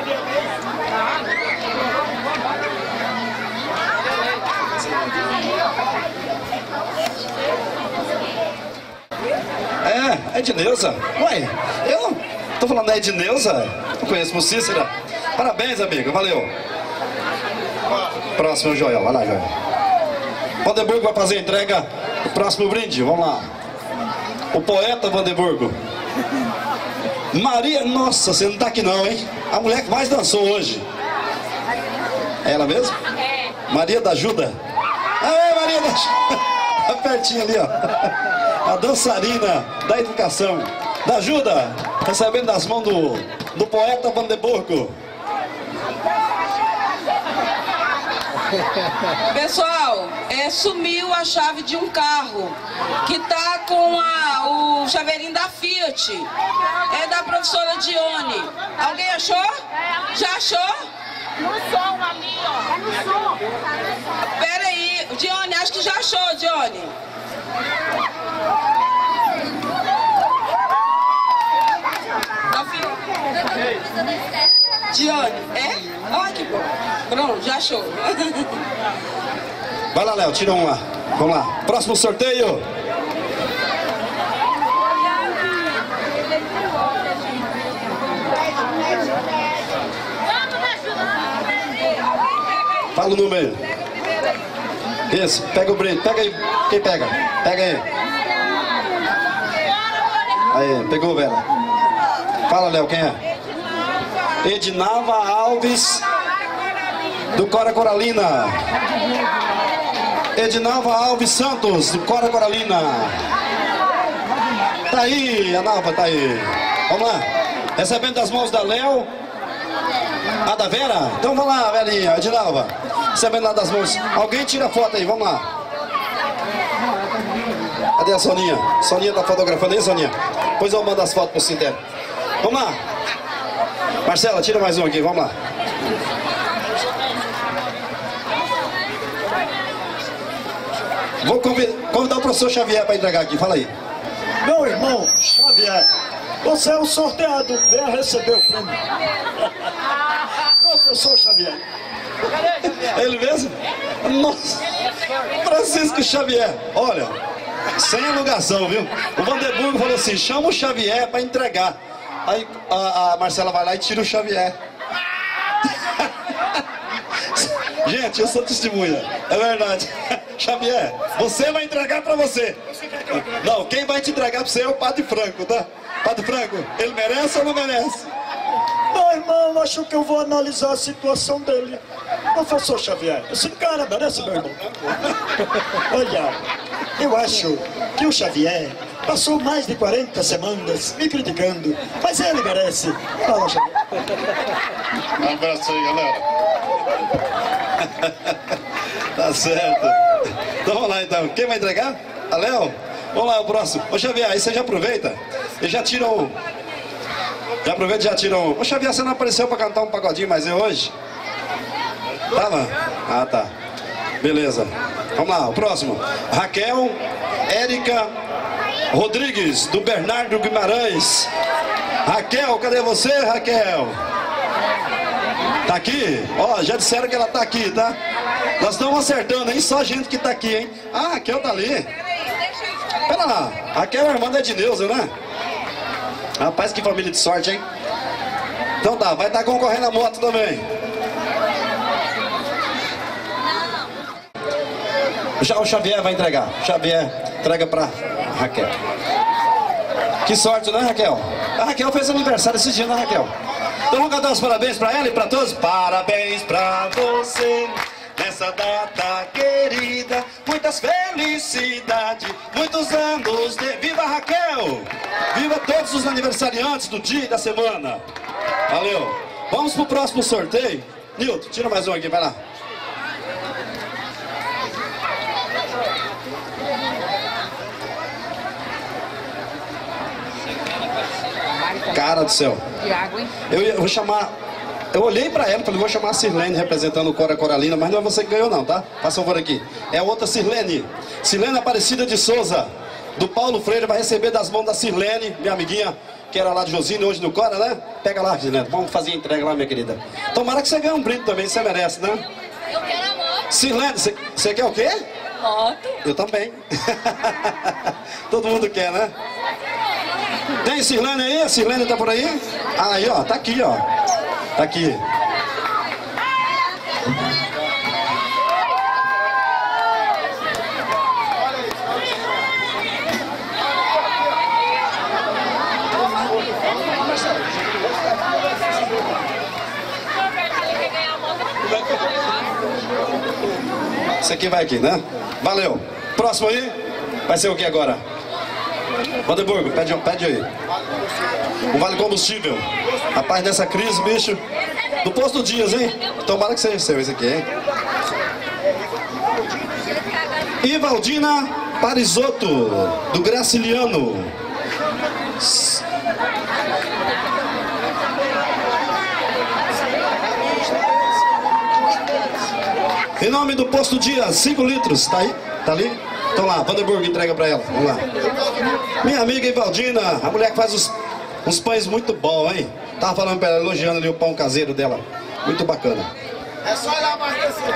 É, Edneuza. Ué, eu tô falando da Edneuza. Não conheço por Cícera. Parabéns, amiga. Valeu. Próximo, Joel. Vai lá, Joel. Vanderburgo vai fazer a entrega do próximo brinde. Vamos lá. O poeta Vanderburgo. Maria, nossa, você não tá aqui não, hein? A mulher que mais dançou hoje. É ela mesmo? É. Maria da Ajuda. Aê, Maria da Ajuda. Tá pertinho ali, ó. A dançarina da educação. Da Ajuda. Recebendo das mãos do, do poeta Vanderburgo. Pessoal, é, sumiu a chave de um carro que tá com a, o chaveirinho da Fiat. É da professora Dione. Alguém achou? Já achou? No som ali, ó. É no som. Pera aí, Dione, acho que já achou, Dione. Da Fiat. Dione, é? Olha que bom. Pronto, já achou. Vai lá, Léo, tira um lá. Vamos lá. Próximo sorteio. Fala o número. Isso, pega o brinde. Pega aí. Quem pega? Pega aí. Aí, pegou, Vera. Fala, Léo, quem é? Ednava Alves, do Cora Coralina. Ednava Alves Santos, do Cora Coralina. Tá aí, a Nava tá aí. Vamos lá. Recebendo das mãos da Léo. A da Vera? Então vamos lá, velhinha, Ednava. Recebendo lá das mãos. Alguém tira a foto aí, vamos lá. Cadê a Soninha? Soninha tá fotografando aí, Soninha? Depois eu mando as fotos pro Sintero. Vamos lá. Marcela, tira mais um aqui, vamos lá. Vou convidar o professor Xavier para entregar aqui, fala aí. Meu irmão Xavier, você é o sorteado, venha receber o prêmio. Professor Xavier. Ele mesmo? Nossa, Francisco Xavier. Olha, sem alugação, viu? O Vanderburgo falou assim, chama o Xavier para entregar. Aí a, a Marcela vai lá e tira o Xavier. Gente, eu sou testemunha. É verdade. Xavier, você vai entregar pra você. Não, quem vai te entregar pra você é o Padre Franco, tá? Padre Franco, ele merece ou não merece? Meu irmão, acho que eu vou analisar a situação dele. Professor Xavier, esse cara merece, meu irmão. Olha, eu acho que o Xavier passou mais de quarenta semanas me criticando, mas ele merece. Fala, Xavier. Um abraço aí, galera. Tá certo. Então vamos lá, então. Quem vai entregar? A Léo? Vamos lá, o próximo. Ô, Xavier, aí você já aproveita e já tira um... Já aproveita e já tira um... Ô, Xavier, você não apareceu pra cantar um pagodinho mais eu hoje? Tava? Ah, tá. Beleza. Vamos lá, o próximo. Raquel Érica Rodrigues, do Bernardo Guimarães. Raquel, cadê você, Raquel? Tá aqui? Ó, já disseram que ela tá aqui, tá? Nós estamos acertando, hein? Só gente que tá aqui, hein? Ah, a Raquel tá ali. Pera lá, a Raquel é irmã da Edneuza, né? Rapaz, que família de sorte, hein? Então tá, vai estar concorrendo a moto também. Já o Xavier vai entregar. O Xavier entrega pra Raquel. Que sorte, né, Raquel? A Raquel fez aniversário esse dia, né, Raquel? Então vamos cantar os parabéns pra ela e pra todos. Parabéns pra você nessa data querida. Muitas felicidades, muitos anos de... Viva Raquel! Viva todos os aniversariantes do dia e da semana. Valeu. Vamos pro próximo sorteio. Nilton, tira mais um aqui, vai lá. Cara do céu. Eu, ia, eu vou chamar... Eu olhei pra ela e falei, vou chamar a Sirlene representando o Cora Coralina, mas não é você que ganhou não, tá? Faz favor aqui. É outra Sirlene. Sirlene Aparecida de Souza, do Paulo Freire, vai receber das mãos da Sirlene, minha amiguinha, que era lá de Josine, hoje no Cora, né? Pega lá, Sirlene. Vamos fazer a entrega lá, minha querida. Tomara que você ganhe um brinde também, você merece, né? Eu quero a moto. Sirlene, você, você quer o quê? Moto. Eu também. Todo mundo quer, né? Tem Sirlene aí? A Sirlene tá por aí? Ah, aí, ó, tá aqui, ó. Tá aqui. Esse aqui vai aqui, né? Valeu. Próximo aí? Vai ser o que agora? Vanderburgo, pede, pede aí. Um vale combustível. Rapaz, nessa crise, bicho. Do posto Dias, hein? Tomara que seja seu esse aqui, hein? Ivaldina Parisotto, do Graciliano. Em nome do posto Dias, cinco litros. Tá aí? Tá ali? Então lá, Vanderburgo entrega pra ela. Vamos lá. Minha amiga Ivaldina, a mulher que faz os, uns pães muito bons, hein? Tava falando pra ela, elogiando ali o pão caseiro dela. Muito bacana. É só ir lá abastecer.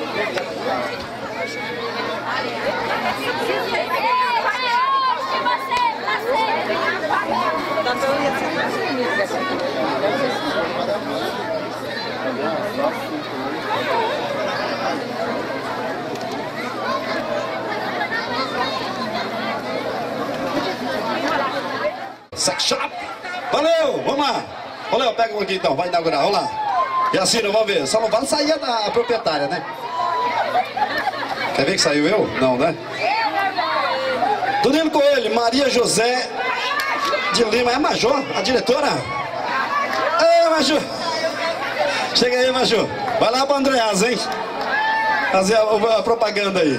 Sex Shop. Valeu, vamos lá. Valeu, pega um aqui então, vai inaugurar, vamos lá. E assim, vamos ver. Só não vale sair a, da, a proprietária, né? Quer ver que saiu eu? Não, né? Danilo Coelho, Maria José de Lima. É Major, a diretora? É, Major. Chega aí, Major. Vai lá pra Andreasa, hein? Fazer a, a, a propaganda aí.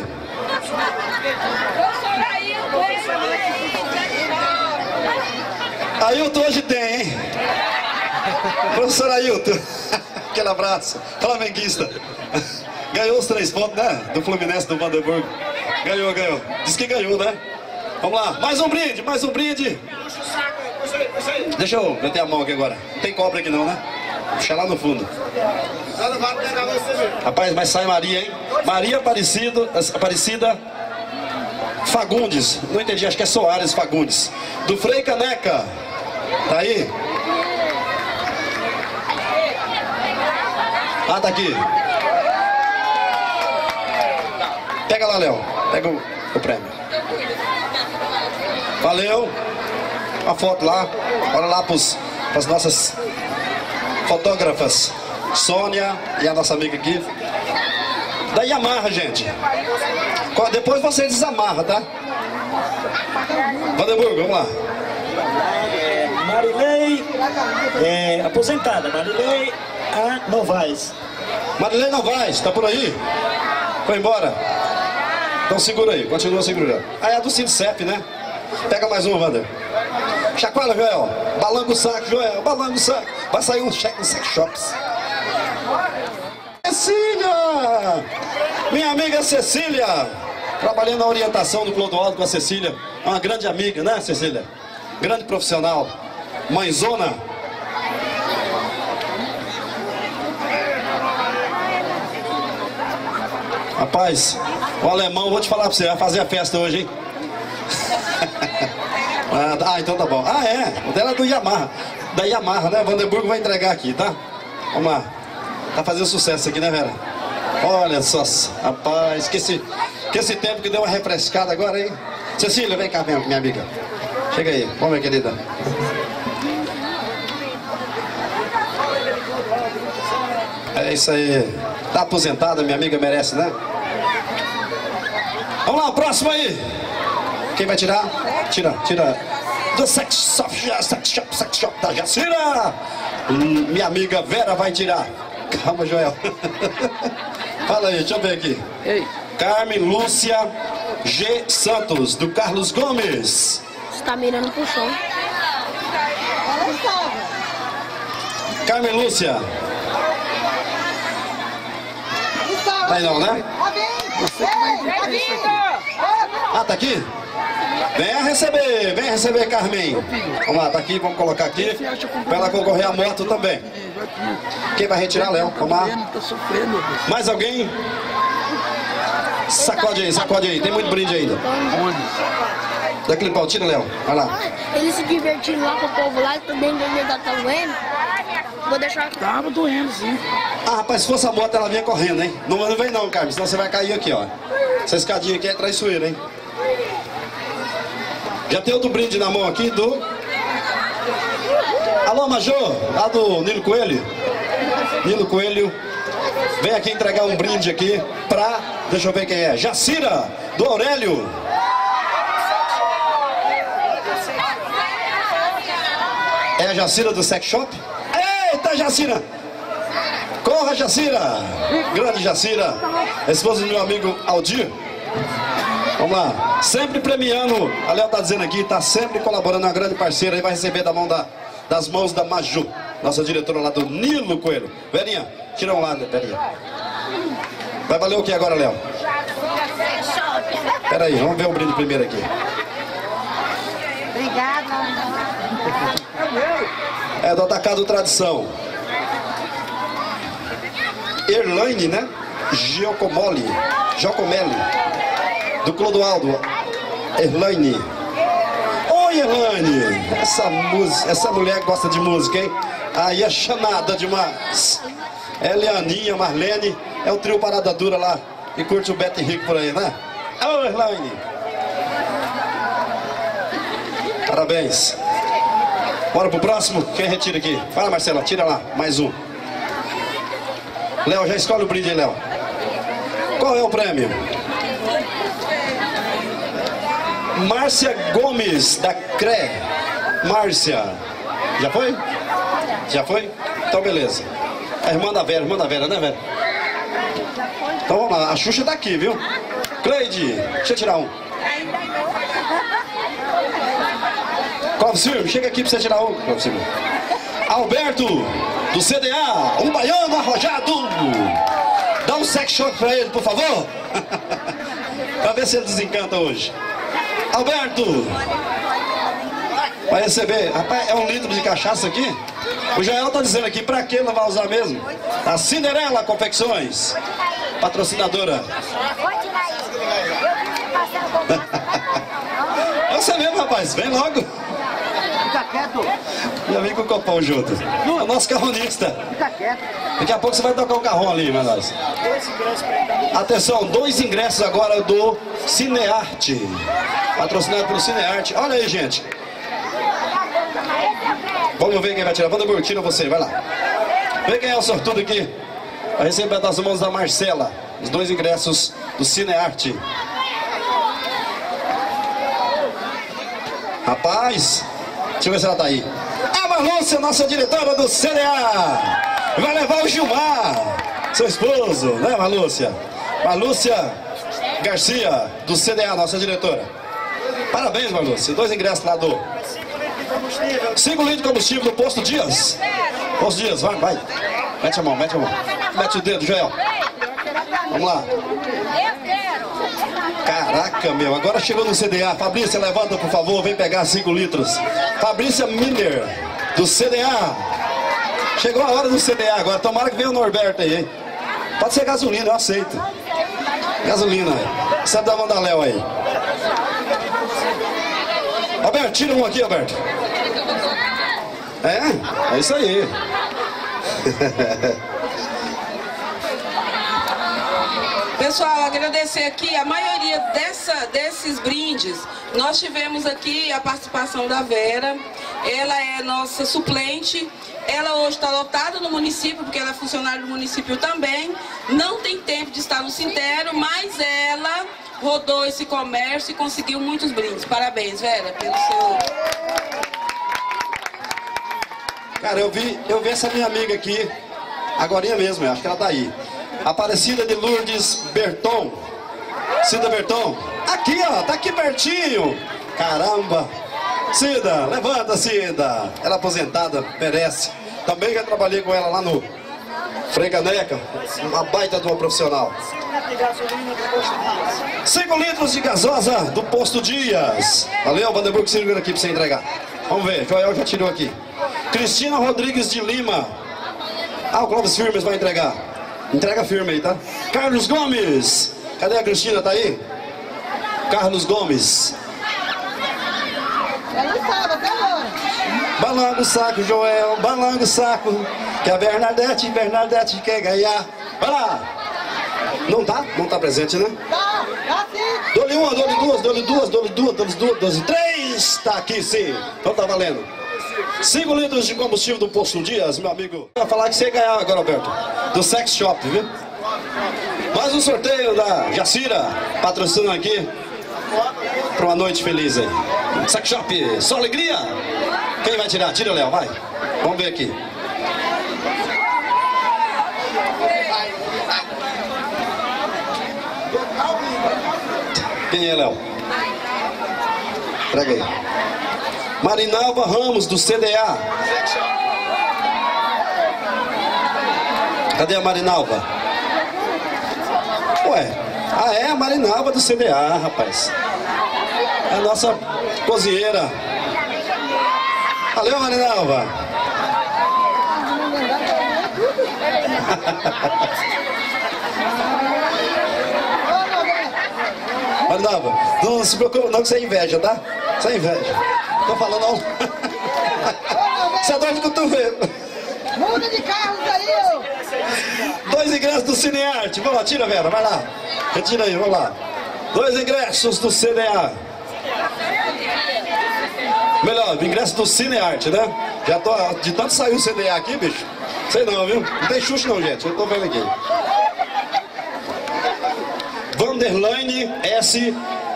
Ailton hoje tem, hein? Professor Ailton. Aquele abraço. Flamenguista. Ganhou os três pontos, né? Do Fluminense, do Vanderburgo. Ganhou, ganhou. Diz que ganhou, né? Vamos lá. Mais um brinde, mais um brinde. Deixa eu meter a mão aqui agora. Não tem cobra aqui não, né? Puxa lá no fundo. Rapaz, mas sai Maria, hein? Maria Aparecida, Aparecida Fagundes. Não entendi, acho que é Soares Fagundes. Do Frei Caneca. Tá aí? Ah, tá aqui. Pega lá, Léo. Pega o, o prêmio. Valeu. Uma foto lá. Olha lá pros, pras nossas fotógrafas Sônia e a nossa amiga aqui. Da Yamaha, gente. Depois você desamarra, tá? Vandenburgo, vamos lá. É, Marilei, é, aposentada, Marilei A. Novaes. Marilei Novaes, tá por aí? Foi embora? Então segura aí, continua segurando. Ah, é a do Cincep, né? Pega mais um, Wander. Chacoalha, Joel. Balanga o saco, Joel. Balanga o saco. Vai sair um cheque nos sex shops. Cecília! Minha amiga Cecília. Trabalhando na orientação do Clodoaldo com a Cecília. Uma grande amiga, né, Cecília? Grande profissional. Mãezona. Rapaz, o alemão, vou te falar pra você, vai fazer a festa hoje, hein? Ah, então tá bom. Ah, é, o dela é do Yamaha. Da Yamaha, né? Vandenburgo vai entregar aqui, tá? Vamos lá. Tá fazendo sucesso aqui, né, Vera? Olha só, rapaz, que esse, que esse tempo que deu uma refrescada agora, hein? Cecília, vem cá, minha, minha amiga. Chega aí, vamos ver, querida. É isso aí. Tá aposentada, minha amiga merece, né? Vamos lá, próximo aí. Quem vai tirar? Tira, tira. Do Sex Shop, Sex Shop, Sex Shop da Jacira. Hum, minha amiga Vera vai tirar. Calma, Joel. Fala aí, deixa eu ver aqui. Ei. Carmen Lúcia G. Santos, do Carlos Gomes. Você tá mirando pro chão. Carmen Lúcia. Tá aí não, né? Ah, tá aqui? Venha receber, venha receber, Carmen. Vamos lá, tá aqui, vamos colocar aqui. Pra ela concorrer à moto também. Quem vai retirar, Léo? Vamos lá. Mais alguém? Sacode aí, sacode aí. Tem muito brinde ainda. Daquele pau, tira, Léo. Vai lá. Eles se divertindo lá com o povo lá, também ainda tá doendo. Vou deixar aqui. Tava doendo, sim. Ah, rapaz, se fosse a moto, ela vinha correndo, hein? Não, não vem não, Carmen, senão você vai cair aqui, ó. Essa escadinha aqui é traiçoeira, hein? Já tem outro brinde na mão aqui do... Alô, Major, lá do Nilo Coelho. Nilo Coelho, vem aqui entregar um brinde aqui pra... Deixa eu ver quem é. Jacira, do Aurélio. É a Jacira do Sex Shop? Eita, Jacira! Corra, Jacira! Grande Jacira, esposa do meu amigo Aldir. Vamos lá, sempre premiando, a Léo tá dizendo aqui, tá sempre colaborando, uma grande parceira, e vai receber da mão da, das mãos da Maju, nossa diretora lá do Nilo Coelho. Verinha, tira um lado, Verinha. Vai valer o que agora, Léo? Pera aí, vamos ver o brinde primeiro aqui. Obrigada. É do Atacado Tradição. Erlaine, né? Giacomoli, Giacomelli, do Clodoaldo. Erlaine. Oi, Erlaine. Essa música, essa mulher gosta de música, hein? Aí é chamada demais. Ela é a Aninha, Marlene, é o trio Parada Dura lá. E curte o Beto Henrique por aí, né? Ô, Erlaine. Parabéns. Bora pro próximo? Quem retira aqui? Fala, Marcela, tira lá, mais um. Léo, já escolhe o brinde aí, Léo. Qual é o prêmio? Márcia Gomes, da C R E. Márcia. Já foi? Já foi? Então, beleza. A irmã da Vera, irmã da Vera, né, Vera? Então, vamos lá. A Xuxa tá aqui, viu? Cleide, deixa eu tirar um. Clóvis Firme, chega aqui pra você tirar um. Clóvis Firme. Alberto, do C D A, um baiano arrojado. Dá um sex shop pra ele, por favor. Pra ver se ele desencanta hoje. Alberto, vai receber. Rapaz, é um litro de cachaça aqui? O Jael tá dizendo aqui, pra que não vai usar mesmo? A Cinderela Confecções, patrocinadora. É você mesmo, rapaz, vem logo. Fica quieto. Já vem com o copão junto. É o nosso carronista. Fica quieto. Daqui a pouco você vai tocar o carrão ali, mas nós. Atenção, dois ingressos agora do Cinearte. Patrocinado pelo Cinearte. Olha aí, gente. Vamos ver quem vai tirar. Vandenburgo, tira você, vai lá. Vê quem é o sortudo aqui. Vai receber das mãos da Marcela os dois ingressos do Cinearte. Rapaz, deixa eu ver se ela tá aí. A Marlúcia, nossa diretora do C D A. Vai levar o Gilmar, seu esposo, né, Marlúcia? Marlúcia Garcia, do C D A, nossa diretora. Parabéns, Marlúcia. Dois ingressos lá do... cinco litros de combustível do Posto Dias. Posto Dias, vai, vai. Mete a mão, mete a mão. Mete o dedo, Joel. Vamos lá. Caraca, meu. Agora chegou no C D A. Fabrícia, levanta, por favor. Vem pegar cinco litros. Fabrícia Miller, do C D A. Chegou a hora do C D A agora. Tomara que venha o Norberto aí, hein? Pode ser gasolina, eu aceito. Gasolina. Sabe da mão da Léo aí. Alberto, tira um aqui, Alberto. É? É isso aí. Pessoal, agradecer aqui a maioria dessa, desses brindes. Nós tivemos aqui a participação da Vera. Ela é nossa suplente. Ela hoje está lotada no município, porque ela é funcionária do município também. Não tem tempo de estar no Sintero, mas ela rodou esse comércio e conseguiu muitos brindes. Parabéns, Vera, pelo seu... Cara, eu vi, eu vi essa minha amiga aqui, agorinha mesmo, eu acho que ela tá aí. Aparecida de Lourdes Berton. Cida Berton. Aqui, ó, tá aqui pertinho. Caramba. Cida, levanta, Cida. Ela é aposentada, merece. Também já trabalhei com ela lá no Frei Caneca. Uma baita de uma profissional. cinco litros de gasosa do Posto Dias. Valeu, Vanderburg, segura aqui pra você entregar. Vamos ver, Joel já tirou aqui. Cristina Rodrigues de Lima. Ah, o Clóvis Firmes vai entregar. Entrega firme aí, tá? Carlos Gomes. Cadê a Cristina? Tá aí? Carlos Gomes. Balanga o saco, Joel. Balanga o saco. Que a Bernadette, Bernadette quer ganhar. Vai lá. Não tá? Não tá presente, né? Tá, tá sim. Dou-lhe uma, dou-lhe duas, dou-lhe duas, dou-lhe duas, dou-lhe duas, dou-lhe três. Tá aqui sim. Então tá valendo. cinco litros de combustível do Posto Dias, meu amigo. Eu ia falar que você ia ganhar agora, Alberto. Do Sex Shop, viu? Mais um sorteio da Jacira, patrocinando aqui. Pra uma noite feliz aí. Sex Shop, só alegria. Quem vai tirar? Tira, Léo, vai. Vamos ver aqui. Quem é, Léo? Traga aí. Marinalva Ramos, do C D A. Cadê a Marinalva? Ué, ah é, a Marinalva do C D A, rapaz. É a nossa cozinheira. Valeu, Marinalva. Marinalva, não se preocupe não que você é inveja, tá? Você é inveja. Tô falando não. Você é dor de cotovelo. Muda de carros aí, ô. Dois ingressos do Cinearte. Vamos lá, tira, Vera, vai lá. Retira aí, vamos lá. Dois ingressos do C D A. Melhor, ingresso do Cinearte, né? Já tô, de tanto saiu o C D A aqui, bicho. Sei não, viu? Não tem xuxa não, gente. Eu tô vendo aqui. Vanderlaine S.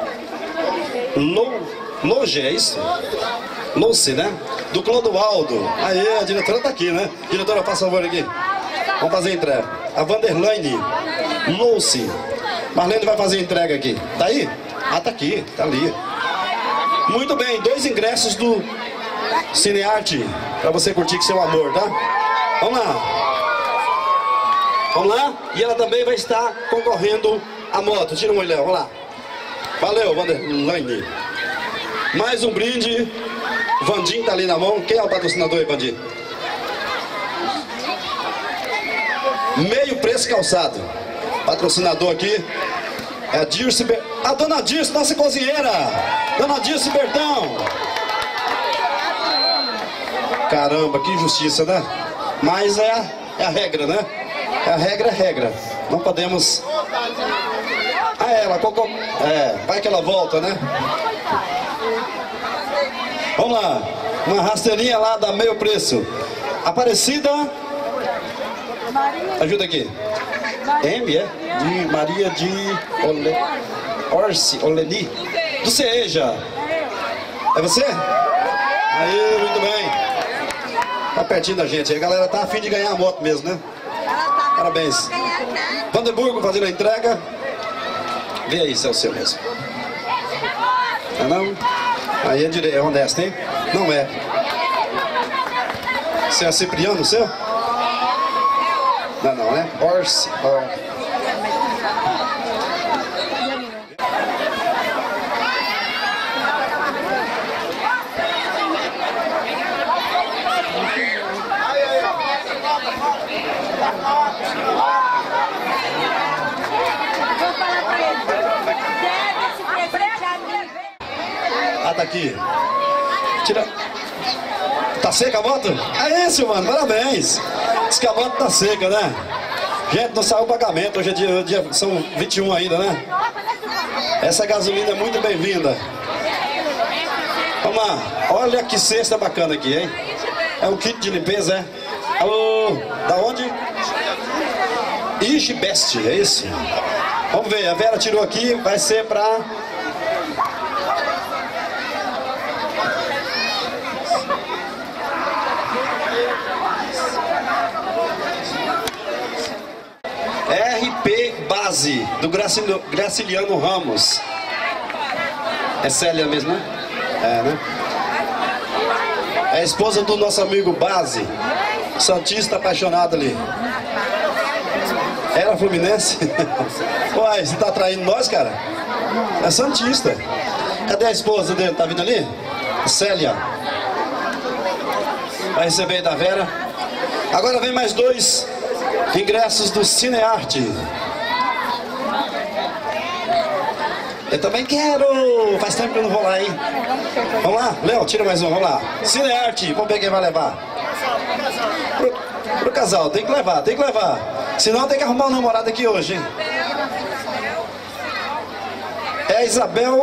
Loge, é isso? Lucy, né? Do Clodoaldo. Aí, a diretora tá aqui, né? Diretora, faça favor aqui. Vamos fazer a entrega. A Vanderlaine Lucy. Marlene vai fazer a entrega aqui. Tá aí? Ah, tá aqui. Tá ali. Muito bem. Dois ingressos do Cinearte. Pra você curtir com seu amor, tá? Vamos lá. Vamos lá? E ela também vai estar concorrendo a moto. Tira uma olhada. Vamos lá. Valeu, Vanderlaine. Mais um brinde. Vandim tá ali na mão. Quem é o patrocinador aí, Vandim? Meio Preço Calçado. Patrocinador aqui é a Dirce Ber... A dona Dirce, nossa cozinheira. Dona Dirce Bertão. Caramba, que injustiça, né? Mas é a, é a regra, né? É a regra, é a regra. Não podemos... Ah, ela, cocô... É, vai que ela volta, né? Vamos lá. Uma rasteirinha lá da Meio Preço. Aparecida Ajuda aqui. M, é? De Maria de Ole... Orsi, Oleni. Do Ceeja. É você? Aí, muito bem. Tá pertinho da gente. A galera tá a fim de ganhar a moto mesmo, né? Parabéns. Vanderburgo fazendo a entrega. Vê aí se é o seu mesmo. Não, não? Aí é direito, é honesto, hein? Não é. Você é Cipriano, o seu? Não, não, né? Orsi. Or... Ah, tá aqui. Tira. Tá seca a moto? É isso, mano. Parabéns. Diz que a moto tá seca, né? Gente, não saiu o pagamento. Hoje é dia, dia, são vinte e um ainda, né? Essa gasolina é muito bem-vinda. Vamos lá. Olha que cesta bacana aqui, hein? É um kit de limpeza, é? Alô, da onde? Ixi, Best, é isso? Vamos ver, a Vera tirou aqui, vai ser pra... R P Base, do Graciliano, Graciliano Ramos. É Célia mesmo, né? É, né? É a esposa do nosso amigo Base, santista apaixonado ali. Era Fluminense? Uai, você tá traindo nós, cara? É santista. Cadê a esposa dele? Tá vindo ali? Célia. Vai receber da Vera. Agora vem mais dois ingressos do Cinearte. Eu também quero! Faz tempo que eu não vou lá, hein? Vamos lá? Léo, tira mais um, vamos lá. Cinearte, vamos ver quem vai levar. Pro, pro casal, tem que levar, tem que levar. Senão tem que arrumar um namorado aqui hoje, hein? É a Isabel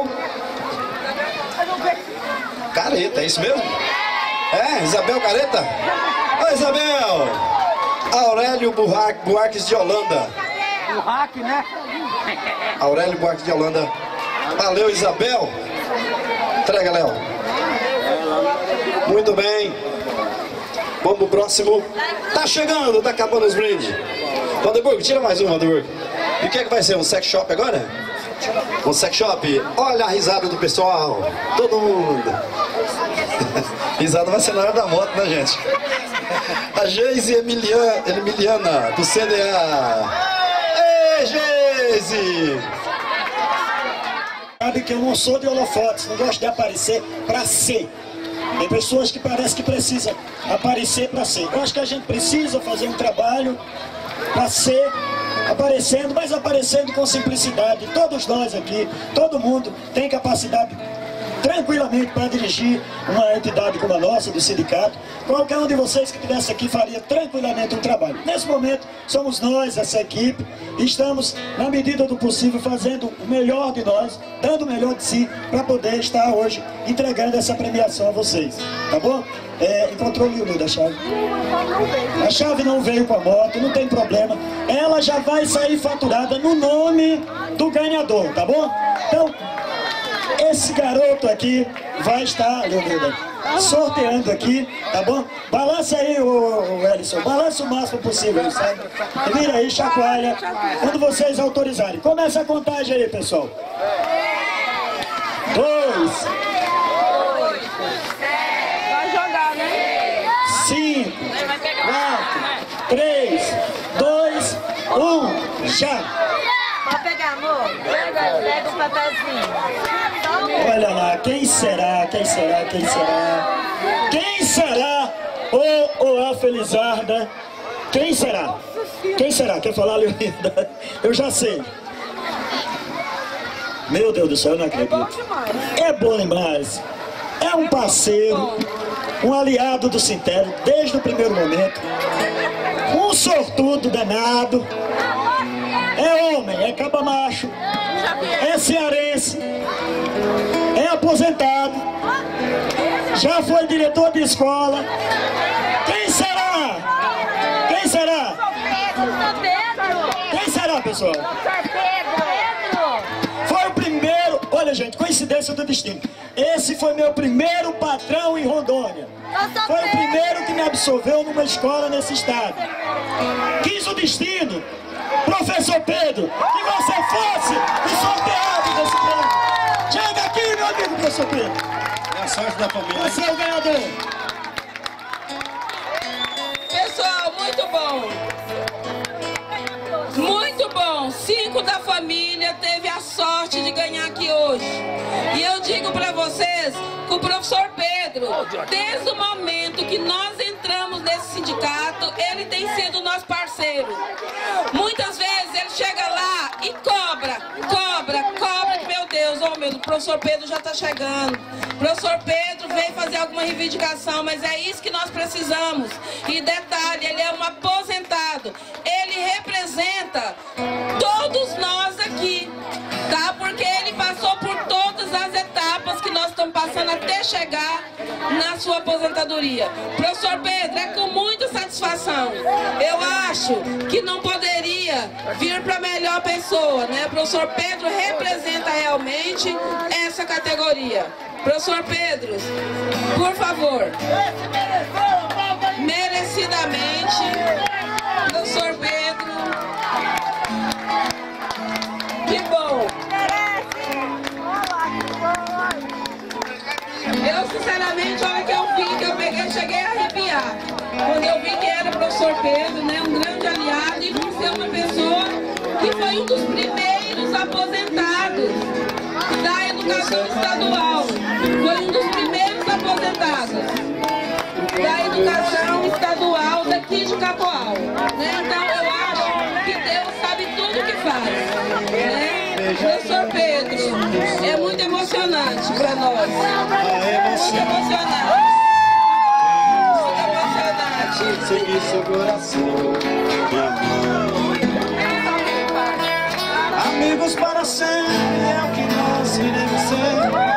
Careta, é isso mesmo? É, Isabel Careta? Oi, Isabel! Aurélio Buarque, Buarques de Holanda. Buarque, né? Aurélio Buarque de Holanda. Valeu, Isabel. Entrega, Léo. Muito bem. Vamos pro próximo. Tá chegando, tá acabando os brindes. Vanderburgo, tira mais um, Vanderburgo. E o que é que vai ser? Um sex shop agora? Um sex shop? Olha a risada do pessoal. Todo mundo. Risada vai ser na hora da moto, né, gente? A Geise Emiliana, Emiliana, do C D A. Ei, Geise! Sabe que eu não sou de holofotes, não gosto de aparecer pra ser. Tem pessoas que parecem que precisam aparecer pra ser. Eu acho que a gente precisa fazer um trabalho pra ser, aparecendo, mas aparecendo com simplicidade. Todos nós aqui, todo mundo tem capacidade tranquilamente para dirigir uma entidade como a nossa, do sindicato. Qualquer um de vocês que estivesse aqui faria tranquilamente um trabalho. Nesse momento, somos nós, essa equipe, e estamos, na medida do possível, fazendo o melhor de nós, dando o melhor de si, para poder estar hoje entregando essa premiação a vocês. Tá bom? É, encontrou o Lilo da chave? A chave não veio com a moto, não tem problema. Ela já vai sair faturada no nome do ganhador, tá bom? Então, esse garoto aqui vai estar, Leonilda, sorteando aqui, tá bom? Balança aí, o Ellison, balança o máximo possível, sabe? E vira aí, chacoalha, quando vocês autorizarem. Começa a contagem aí, pessoal. Dois. Vai jogar, né? Cinco. Quatro. Três. Dois. Um. Já. Pode pegar, amor? Pega, pega o papelzinho. Olha lá, quem será, quem será, quem será? Quem será o ou a Felizarda? Quem será? Quem será? Quer falar, Leonilda? Eu já sei. Meu Deus do céu, eu não acredito. É bom demais. É um parceiro, um aliado do Sintério desde o primeiro momento. Um sortudo danado. É homem, é caba macho, é cearense, é aposentado, já foi diretor de escola. Quem será? Quem será? pessoal. Foi o primeiro, olha gente, coincidência do destino. Esse foi meu primeiro patrão em Rondônia. Foi o primeiro que me absolveu numa escola nesse estado. Quis o destino, professor Pedro, que você fosse o sorteado desse prêmio. Chega aqui, meu amigo professor Pedro. É a sorte da família. Você é o ganhador. Pessoal, muito bom. Muito bom. Cinco da família teve a sorte de ganhar aqui hoje. E eu digo para vocês que o professor Pedro, desde o momento que nós entramos nesse sindicato, ele tem sido nosso parceiro. Muitas vezes ele chega lá e cobra, cobra, cobra, que meu Deus, oh meu, o professor Pedro já está chegando. O professor Pedro veio fazer alguma reivindicação, mas é isso que nós precisamos. E detalhe, ele é um aposentado. Ele representa todos nós aqui, tá? Porque ele passou por todas as etapas que nós estamos passando até chegar na sua aposentadoria. Professor Pedro, é com muita satisfação. Eu acho que não poderia vir para melhor pessoa, né? O professor Pedro representa realmente essa categoria. Professor Pedro, por favor, merecidamente, professor Pedro, que bom. Eu, sinceramente, a hora que eu vi, que eu peguei, cheguei a arrepiar. Quando eu vi que era o professor Pedro, né, um grande aliado, e por ser uma pessoa que foi um dos primeiros aposentados da educação estadual. Foi um dos primeiros aposentados da educação estadual daqui de Cacoal. Né? Então eu acho que Deus sabe tudo o que faz. Né? Professor Pedro, é muito emocionante para nós. Muito emocionante. Muito emocionante. Seguir seu coração, amigos para sempre é o que nós iremos ser.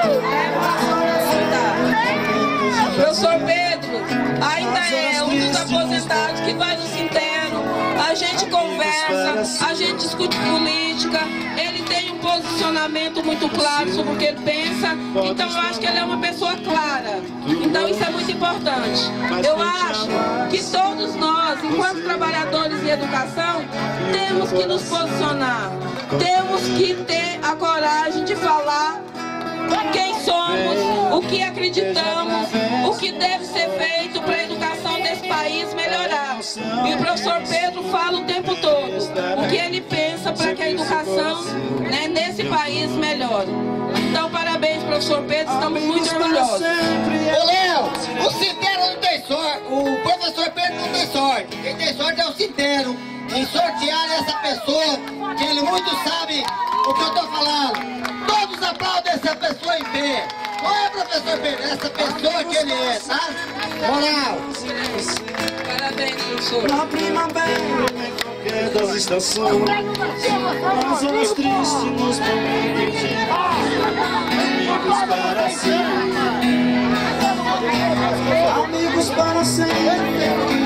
Professor Pedro ainda é um dos aposentados que vai no Sinterno, a gente conversa, a gente discute política, ele tem um posicionamento muito claro sobre o que ele pensa, então eu acho que ele é uma pessoa clara, então isso é muito importante. Eu acho que todos nós, enquanto trabalhadores de educação, temos que nos posicionar, temos que ter a coragem de falar quem somos, o que acreditamos, o que deve ser feito para a educação desse país melhorar. E o professor Pedro fala o tempo todo o que ele pensa para que a educação, né, nesse país melhore. Então, parabéns, professor Pedro, estamos muito orgulhosos. Ô, Léo, o Sinterno não tem sorte, o professor Pedro não tem sorte. Quem tem sorte é o Sinterno, em sortear essa pessoa, que ele muito sabe o que eu estou falando. Todos aplaudem essa pessoa em pé. Não é, professor Pedro? Essa pessoa que ele é, tá? Moral. Parabéns, professor. Na primavera, em qualquer das estações, nas horas tristes, nos momentos de amigos para sempre. Amigos para sempre.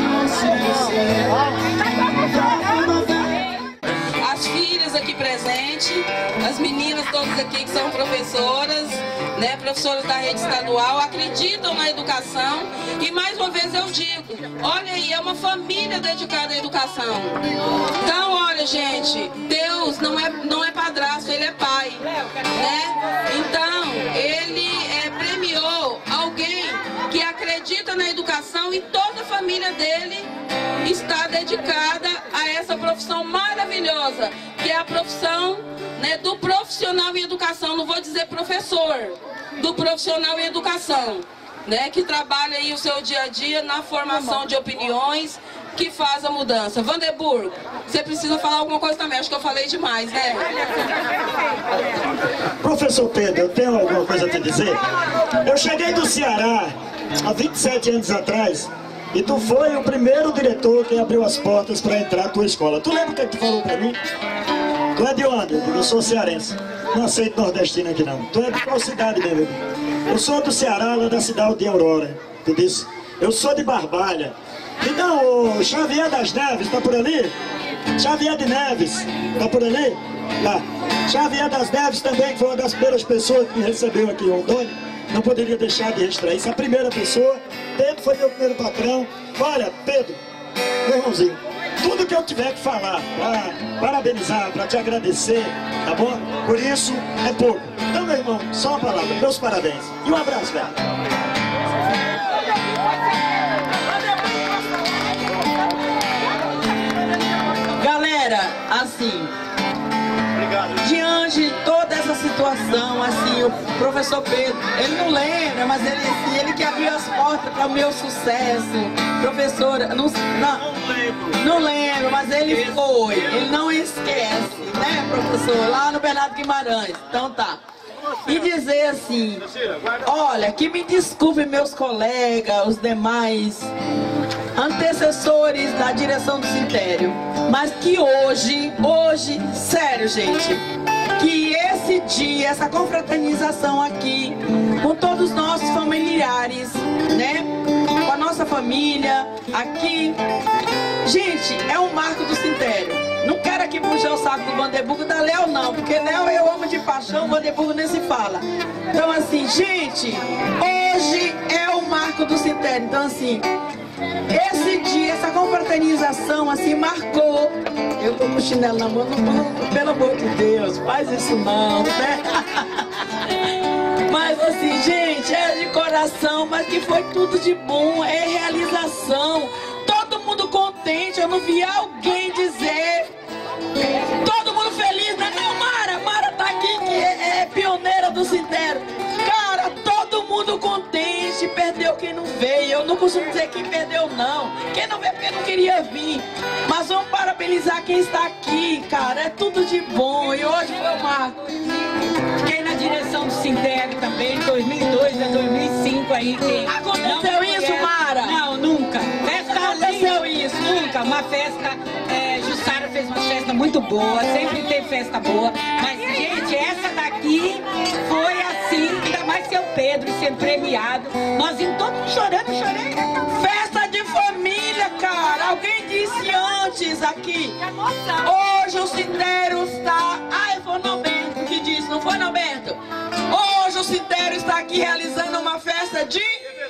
As filhas aqui presentes, as meninas todas aqui que são professoras, né, professoras da rede estadual, acreditam na educação e mais uma vez eu digo, olha aí, é uma família dedicada à educação. Então, olha gente, Deus não é, não é padrasto, Ele é pai, né? Então, Ele é, premiou alguém que acredita na educação e toda a família dele está dedicada a essa profissão maravilhosa, que é a profissão, né, do profissional em educação, não vou dizer professor, do profissional em educação, né, que trabalha aí o seu dia a dia na formação de opiniões, que faz a mudança. Vanderburgo, você precisa falar alguma coisa também, acho que eu falei demais, né? Professor Pedro, eu tenho alguma coisa a te dizer? Eu cheguei do Ceará há vinte e sete anos atrás e tu foi o primeiro diretor que abriu as portas para entrar na tua escola. Tu lembra o que tu falou para mim? Tu é de onde? Eu sou cearense. Não aceito nordestino aqui não. Tu é de qual cidade, meu amigo? Eu sou do Ceará, lá da cidade de Aurora. Tu disse? Eu sou de Barbalha. Então, o Xavier das Neves, tá por ali? Xavier de Neves, tá por ali? Tá. Xavier das Neves também, que foi uma das primeiras pessoas que me recebeu aqui em Rondônia. Não poderia deixar de registrar isso. A primeira pessoa, Pedro foi meu primeiro patrão. Olha, Pedro, meu irmãozinho, tudo que eu tiver que falar para parabenizar, para te agradecer, tá bom? Por isso é pouco. Então, meu irmão, só uma palavra, meus parabéns. E um abraço, velho. Galera, assim, diante de toda essa situação, assim, o professor Pedro, ele não lembra, mas ele, assim, ele que abriu as portas para o meu sucesso. Professora, não, não, não lembro, mas ele foi, ele não esquece, né, professor, lá no Bernardo Guimarães. Então tá. E dizer assim, olha, que me desculpem meus colegas, os demais antecessores da direção do cemitério, mas que hoje, hoje, sério, gente, que esse dia, essa confraternização aqui, com todos os nossos familiares, né, com a nossa família aqui, gente, é um marco do cemitério. Não quero aqui puxar o saco do Vanderburgo da Léo não, porque Léo eu amo de paixão, Vanderburgo nem se fala. Então assim, gente, hoje é o marco do cemitério, então assim, esse dia, essa confraternização, assim, marcou. Eu tô com o chinelo na mão, não, pelo amor de Deus, faz isso não, né? Mas assim, gente, é de coração, mas que foi tudo de bom, é realização. Todo mundo contente, eu não vi alguém dizer. Todo mundo feliz, né? Não, Mara, Mara tá aqui, que é, é pioneira do cemitério. Cara, todo mundo contente, perdeu quem não veio. Eu não costumo dizer quem perdeu, não. Quem não veio porque não queria vir. Mas vamos parabenizar quem está aqui, cara. É tudo de bom. E hoje foi o marco. Fiquei na direção do cemitério também, dois mil e dois a dois mil e cinco aí. Quem aconteceu isso, Mara? Não, nunca. Festa aconteceu isso, nunca. Uma festa, é, Jussara fez uma festa muito boa, sempre teve festa boa. Mas, gente, essa daqui foi assim, ainda mais seu Pedro sendo premiado. Nós indo todo mundo chorando, chorei. Festa de família, cara. Alguém disse antes aqui. Hoje o cemitério está... Ai, foi Norberto que disse, não foi Norberto? Hoje o cemitério está aqui realizando uma festa de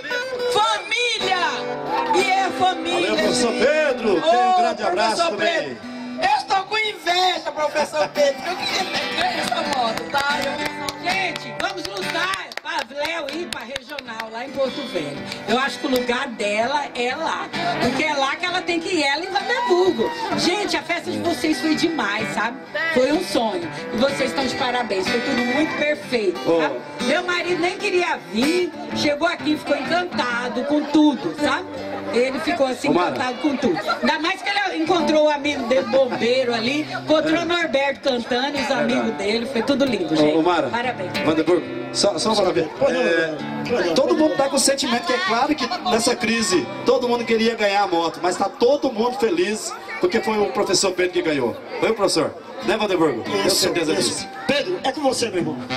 família. E é família. Valeu, professor gente. Pedro. Tem um grande abraço professor também. Pedro. Eu estou com inveja, professor Pedro, porque eu queria ter ganho essa moto, tá? Eu... Gente, vamos lutar para Léo ir para regional, lá em Porto Velho. Eu acho que o lugar dela é lá, porque é lá que ela tem que ir, ela em Vanderburgo. Gente, a festa de vocês foi demais, sabe? Foi um sonho. E vocês estão de parabéns, foi tudo muito perfeito, sabe? Meu marido nem queria vir, chegou aqui e ficou encantado com tudo, sabe? Ele ficou assim, encantado com tudo. Ainda mais que ele encontrou o amigo dele, bombeiro ali, encontrou o Norberto cantando e os amigos dele, foi tudo lindo, gente. Ô, Mara, parabéns. Vanderburgo, só, só para ver. É, todo mundo tá com o sentimento que é claro que nessa crise todo mundo queria ganhar a moto, mas tá todo mundo feliz porque foi o professor Pedro que ganhou. Foi o professor? Né, Vanderburgo? Tenho certeza disso. Pedro, é com você, meu irmão.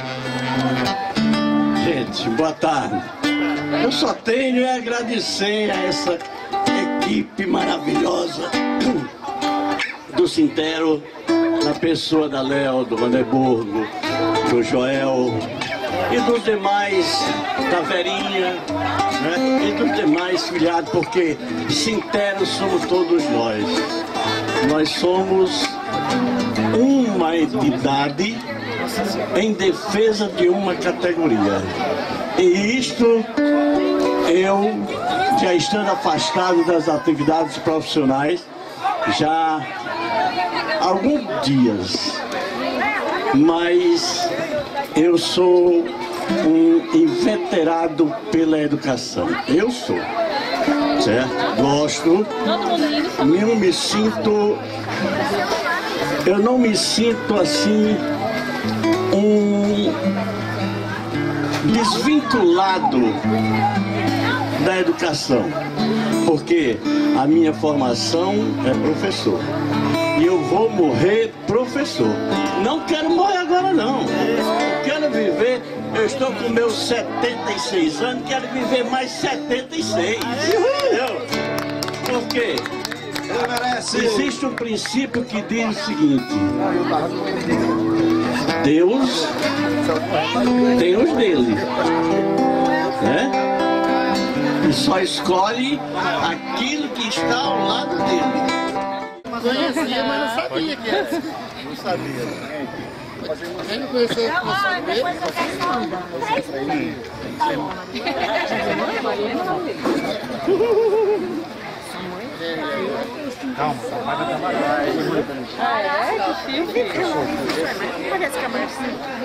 Gente, boa tarde. Eu só tenho a agradecer a essa equipe maravilhosa do cemitério, na pessoa da Léo, do Vanderburgo, do Joel e dos demais, da Verinha, né? E dos demais filiados, porque cemitério somos todos nós. Nós somos uma entidade em defesa de uma categoria. E isto, eu, já estando afastado das atividades profissionais, já há alguns dias, mas eu sou um inveterado pela educação. Eu sou, certo? Gosto, não me sinto, eu não me sinto assim, um desvinculado da educação, porque a minha formação é professor e eu vou morrer professor. Não quero morrer agora não, eu quero viver, eu estou com meus setenta e seis anos, quero viver mais setenta e seis, entendeu? Por quê? Existe um princípio que diz o seguinte: Deus tem os dele, né? E só escolhe aquilo que está ao lado dele. Conhecia, mas não sabia que era assim. Não sabia. Quem não conheceu o conselho dele? Calma, vai trabalhar. Ah, é? Que chique. Parece que a mãe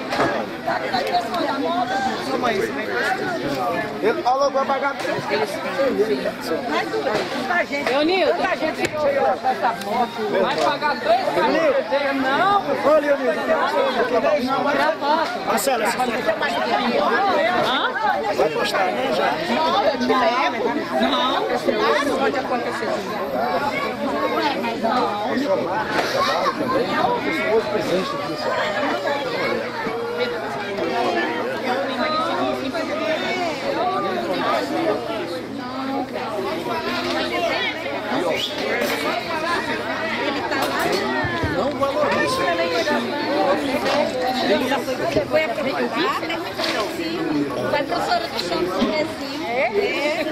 Alô, vai pagar. Eu, Nildo, a gente essa moto. Vai pagar dois caras. Não, ô, Nildo. Não, vai dar foto. Marcela, você vai fazer mais Hã? Vai postar, né? Já? Não, eu te levo. Não, não pode acontecer. Ué, mas não. Os presentes do pessoal. Não valoriza. Você foi aproveitar, né? Vai professora do chão do Rezinho. É?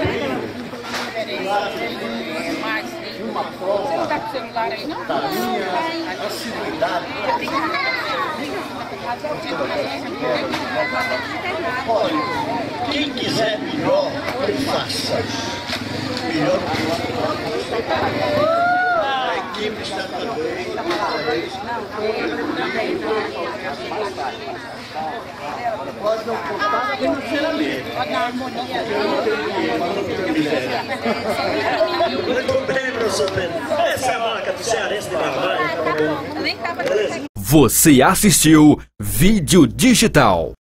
Você não tá com o celular aí, não? Não, A assiduidade. Olha, quem quiser melhor, faça. Melhor a equipe está também. Pode não contar, tem que ser ali. Pode dar harmonia. Muito bem, professor Pedro. Essa é a marca do cearense de Barbalho. Nem tava. Você assistiu Vídeo Digital.